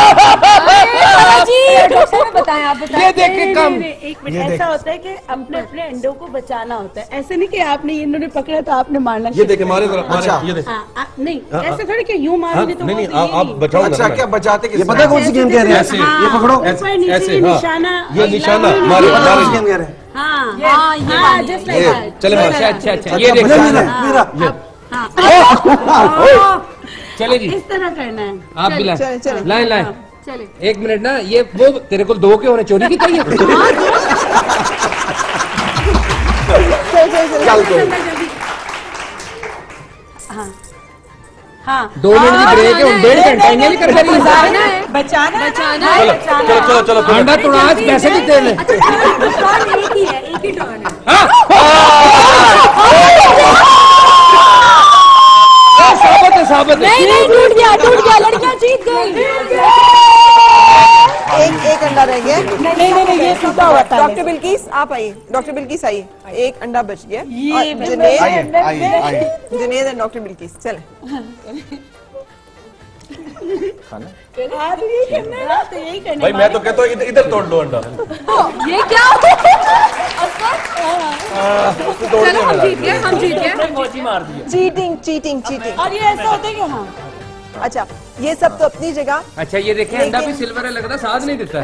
Speaker 2: बताएं आप बताएं।
Speaker 4: ये देख के कम।
Speaker 1: एक मिनट ऐसा होता है कि अपने अपने अंडों को बचाना होता है। ऐसे नहीं कि आपने इन्होंने पकड़ा तो आपने मारना।
Speaker 10: ये देखे मारे जरा। अच्छा ये देख।
Speaker 1: नहीं ऐसे थोड़ी कि यूं मारोगे तो
Speaker 10: नहीं आप बचाओ।
Speaker 6: अच्छा क्या बचाते? ये पता है कौन सी गेम कह रहे हैं? ये पकड़ो
Speaker 1: ऐसे निशाना।
Speaker 10: ये निशाना मारे
Speaker 6: गेम कह रहे हैं।
Speaker 1: हाँ जस्ट लाइक दैट।
Speaker 4: चले अच्छा ये देख चले जी,
Speaker 1: इस तरह करना है।
Speaker 4: आप भी
Speaker 3: चले
Speaker 4: लाए
Speaker 1: चले
Speaker 4: एक मिनट ना, ये वो तेरे को दो के होने चोरी की चाहिए।
Speaker 1: हाँ
Speaker 4: 2 मिनट की ब्रेक है, 1.5 घंटा नहीं कर रही।
Speaker 1: बचाना
Speaker 10: चलो
Speaker 4: अंडा तोड़ा पैसे देते हैं।
Speaker 2: एक ही है, एक ही टर्न है।
Speaker 4: साबित
Speaker 2: नहीं टूट गया लड़कियां जीत गई।
Speaker 3: एक अंडा रह गया।
Speaker 1: नहीं ये टूटा हुआ था।
Speaker 3: डॉक्टर बिल्किस आप आइए। डॉक्टर बिल्किस आइए। एक अंडा बच गया। जुनेद एंड डॉक्टर बिल्किस चले।
Speaker 1: यही करना
Speaker 10: भाई मैं तो कहता हूँ इधर तोड़ लो अंडा।
Speaker 2: ये क्या? चलो हम जीत गए।
Speaker 9: मोची मार दिया।
Speaker 3: चीटिंग।
Speaker 1: और ये ऐसा होता है कि हाँ
Speaker 3: अच्छा ये सब तो अपनी जगह।
Speaker 4: अच्छा ये देखें अंडा भी सिल्वर है, लगता साथ नहीं देता।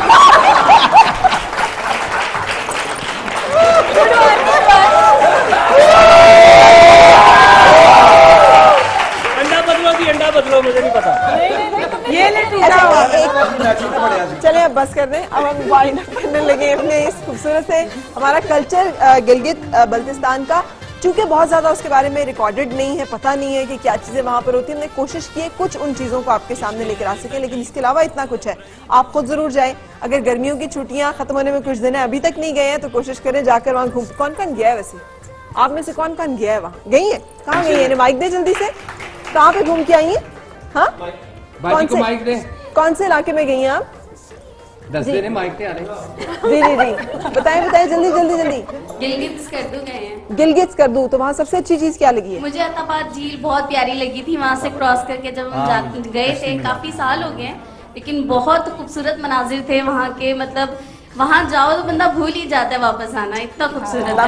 Speaker 9: अंडा बदलो मुझे नहीं पता।
Speaker 1: ये ले टूटा हुआ।
Speaker 3: चले अब बस कर दें। अब हम वाइंड अप करने लगे अपने इस खूबसूरत से हमारा कल्चर गिलगित बल्तिस्तान का। चूंकि बहुत ज्यादा उसके बारे में रिकॉर्डेड नहीं है, पता नहीं है कि क्या चीजें वहां पर होती है। हमने कोशिश की है कुछ उन चीजों को आपके सामने लेकर आ सके, लेकिन इसके अलावा इतना कुछ है। आप खुद जरूर जाए। अगर गर्मियों की छुट्टियां खत्म होने में कुछ दिन है, अभी तक नहीं गए हैं तो कोशिश करें जाकर वहाँ घूम। कौन गया है वैसे आप में से? कौन गया है वहाँ? गई है? कहाँ गई है? माइक दे जल्दी से। कहाँ पे घूम के आई है? हाँ कौन से इलाके में गई हैं आप?
Speaker 4: 10 दिन माइक पे आ रहे।
Speaker 3: जी बताएं जल्दी।
Speaker 11: गिलगित स्कर्दू गए हैं।
Speaker 3: गिलगित स्कर्दू। तो वहाँ सबसे अच्छी चीज क्या लगी है?
Speaker 11: मुझे अताबाद झील बहुत प्यारी लगी थी। वहाँ से क्रॉस करके जब हम गए थे, काफी साल हो गए, लेकिन बहुत खूबसूरत मनाजिर थे वहाँ के। मतलब वहाँ जाओ तो बंदा भूल ही जाता है वापस आना, इतना खूबसूरत है।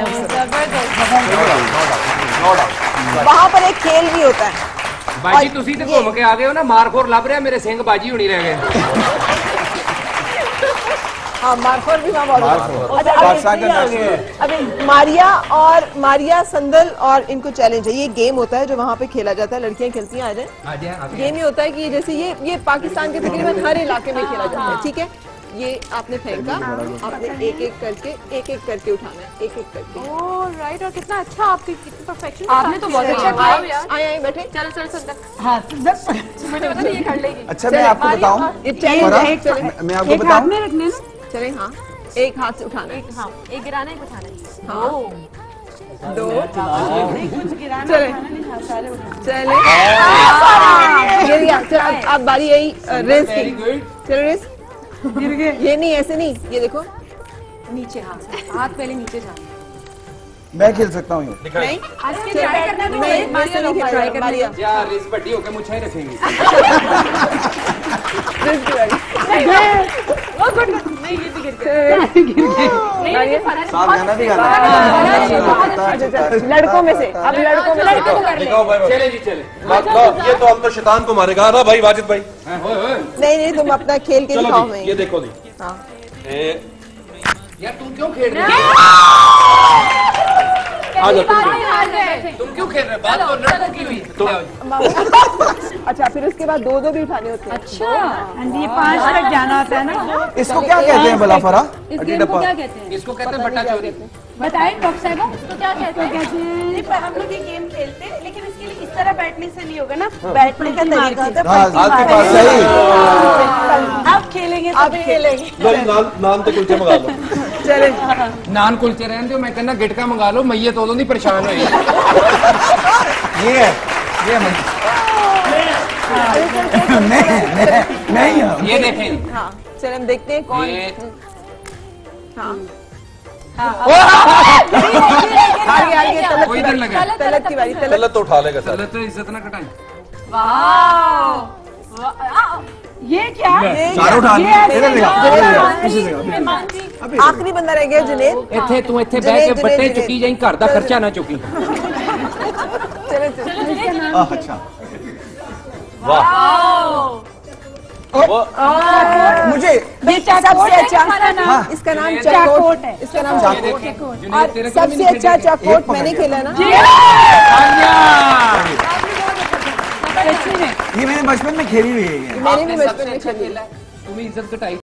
Speaker 3: वहाँ पर एक खेल भी होता है।
Speaker 4: बाजी तुसी तो घूम के आ गए हो ना, मारखोर लब रहा, मेरे सिंह बाजी होनी रह गए।
Speaker 3: हाँ मारखोर भी वहाँ बहुत। अभी मारिया संदल और इनको चैलेंज है। ये गेम होता है जो वहाँ पे खेला जाता है, लड़कियां खेलती हैं। आ जाए। गेम ये होता है कि जैसे ये पाकिस्तान के तकरीबन हर इलाके में खेला जाता है। ठीक है, ये आपने फेंका, आपने एक एक करके उठाना है, एक एक करके।
Speaker 2: राइट। और कितना अच्छा आपकी परफेक्शन आपने तो बहुत अच्छा किया।
Speaker 3: आए बैठे।
Speaker 2: चलो
Speaker 1: हाँ
Speaker 2: मुझे पता नहीं ये कर लेगी।
Speaker 6: अच्छा मैं आपको बताऊं,
Speaker 3: ये चैलेंज है।
Speaker 6: मैं आपको बताऊं,
Speaker 1: रखने ना।
Speaker 3: चले हाँ एक हाथ से उठाना है।
Speaker 2: हाँ एक गिराना एक उठाना है।
Speaker 3: हाँ 2
Speaker 1: कुछ गिराना
Speaker 3: चले गिर गया। चलो आप बारी यही रेस की। चलो रेस। गिर गए। ये नहीं ऐसे नहीं, ये देखो
Speaker 2: नीचे हाथ पहले नीचे जा।
Speaker 6: मैं खेल सकता हूँ।
Speaker 3: नहीं
Speaker 2: ट्राई करना तो ट्राई करना
Speaker 4: यार इस बड्डी होके मुझे रखेंगे।
Speaker 3: लड़कों में से अब लड़कों में
Speaker 10: चले जी चले। ये तो हम तो शैतान को मारेगा ना भाई वाजिद भाई।
Speaker 3: नहीं तुम अपना खेल के दिखाओ।
Speaker 10: ये देखो जी।
Speaker 4: यार तू क्यों खेल रही है?
Speaker 10: आ जाओ
Speaker 4: तुम क्यों खेल रहे? बात तो लड़कों की हुई।
Speaker 3: अच्छा, फिर उसके बाद 2-2 भी उठाने होते हैं।
Speaker 2: अच्छा,
Speaker 1: ये 5 तक जाना होता है ना।
Speaker 6: इसको क्या कहते हैं भला फरा?
Speaker 2: इस गेम को क्या कहते हैं?
Speaker 4: इसको कहते हैं बट्टा चोरी।
Speaker 2: बताएं डॉक्टर साहिबा, तो क्या कहते हैं?
Speaker 1: नहीं, पर हम लोग ये गेम खेलते हैं, लेकिन इसके लिए इस तरह बैठने से नहीं होगा ना। बैठने का तरीका होता है।
Speaker 6: आपके पास सही।
Speaker 1: अब खेलेंगे, अब खेलेंगे।
Speaker 10: नान तो कुलचे मंगा लो।
Speaker 3: चले,
Speaker 4: नान कुलचे रहने दो, मैं कहना गिटका मंगा लो, मैये तो नहीं परेशान हुई।
Speaker 6: ये है, ये नहीं
Speaker 4: ये देखें।
Speaker 3: हाँ, चले हम देखते हैं कौन।
Speaker 4: ये
Speaker 3: आगे
Speaker 4: कोई इधर लगा।
Speaker 3: तलत की बारी।
Speaker 10: तलत तो उठा लेगा सर।
Speaker 4: चलो तो इज्जत ना कटाई।
Speaker 1: ये क्या?
Speaker 6: चारों उठा लिए। इधर देखो,
Speaker 3: आखिरी बंदा रह गया जुनेद।
Speaker 4: ਇੱਥੇ ਤੂੰ ਇੱਥੇ ਬਹਿ ਕੇ ਬੱਟੇ ਚੁੱਕੀ ਜਾਈਂ, ਘਰ ਦਾ ਖਰਚਾ ਨਾ ਚੁੱਕੀ।
Speaker 3: चले
Speaker 6: अच्छा मुझे
Speaker 3: ये सबसे अच्छा इसका नाम चकोट है। इसका नाम चकोट। और सबसे अच्छा चकोट मैंने खेला ना।
Speaker 6: ये मैंने बचपन में खेली हुई है।
Speaker 3: मैंने भी बचपन में खेला।
Speaker 4: तुम्हें इज्जत कटाई।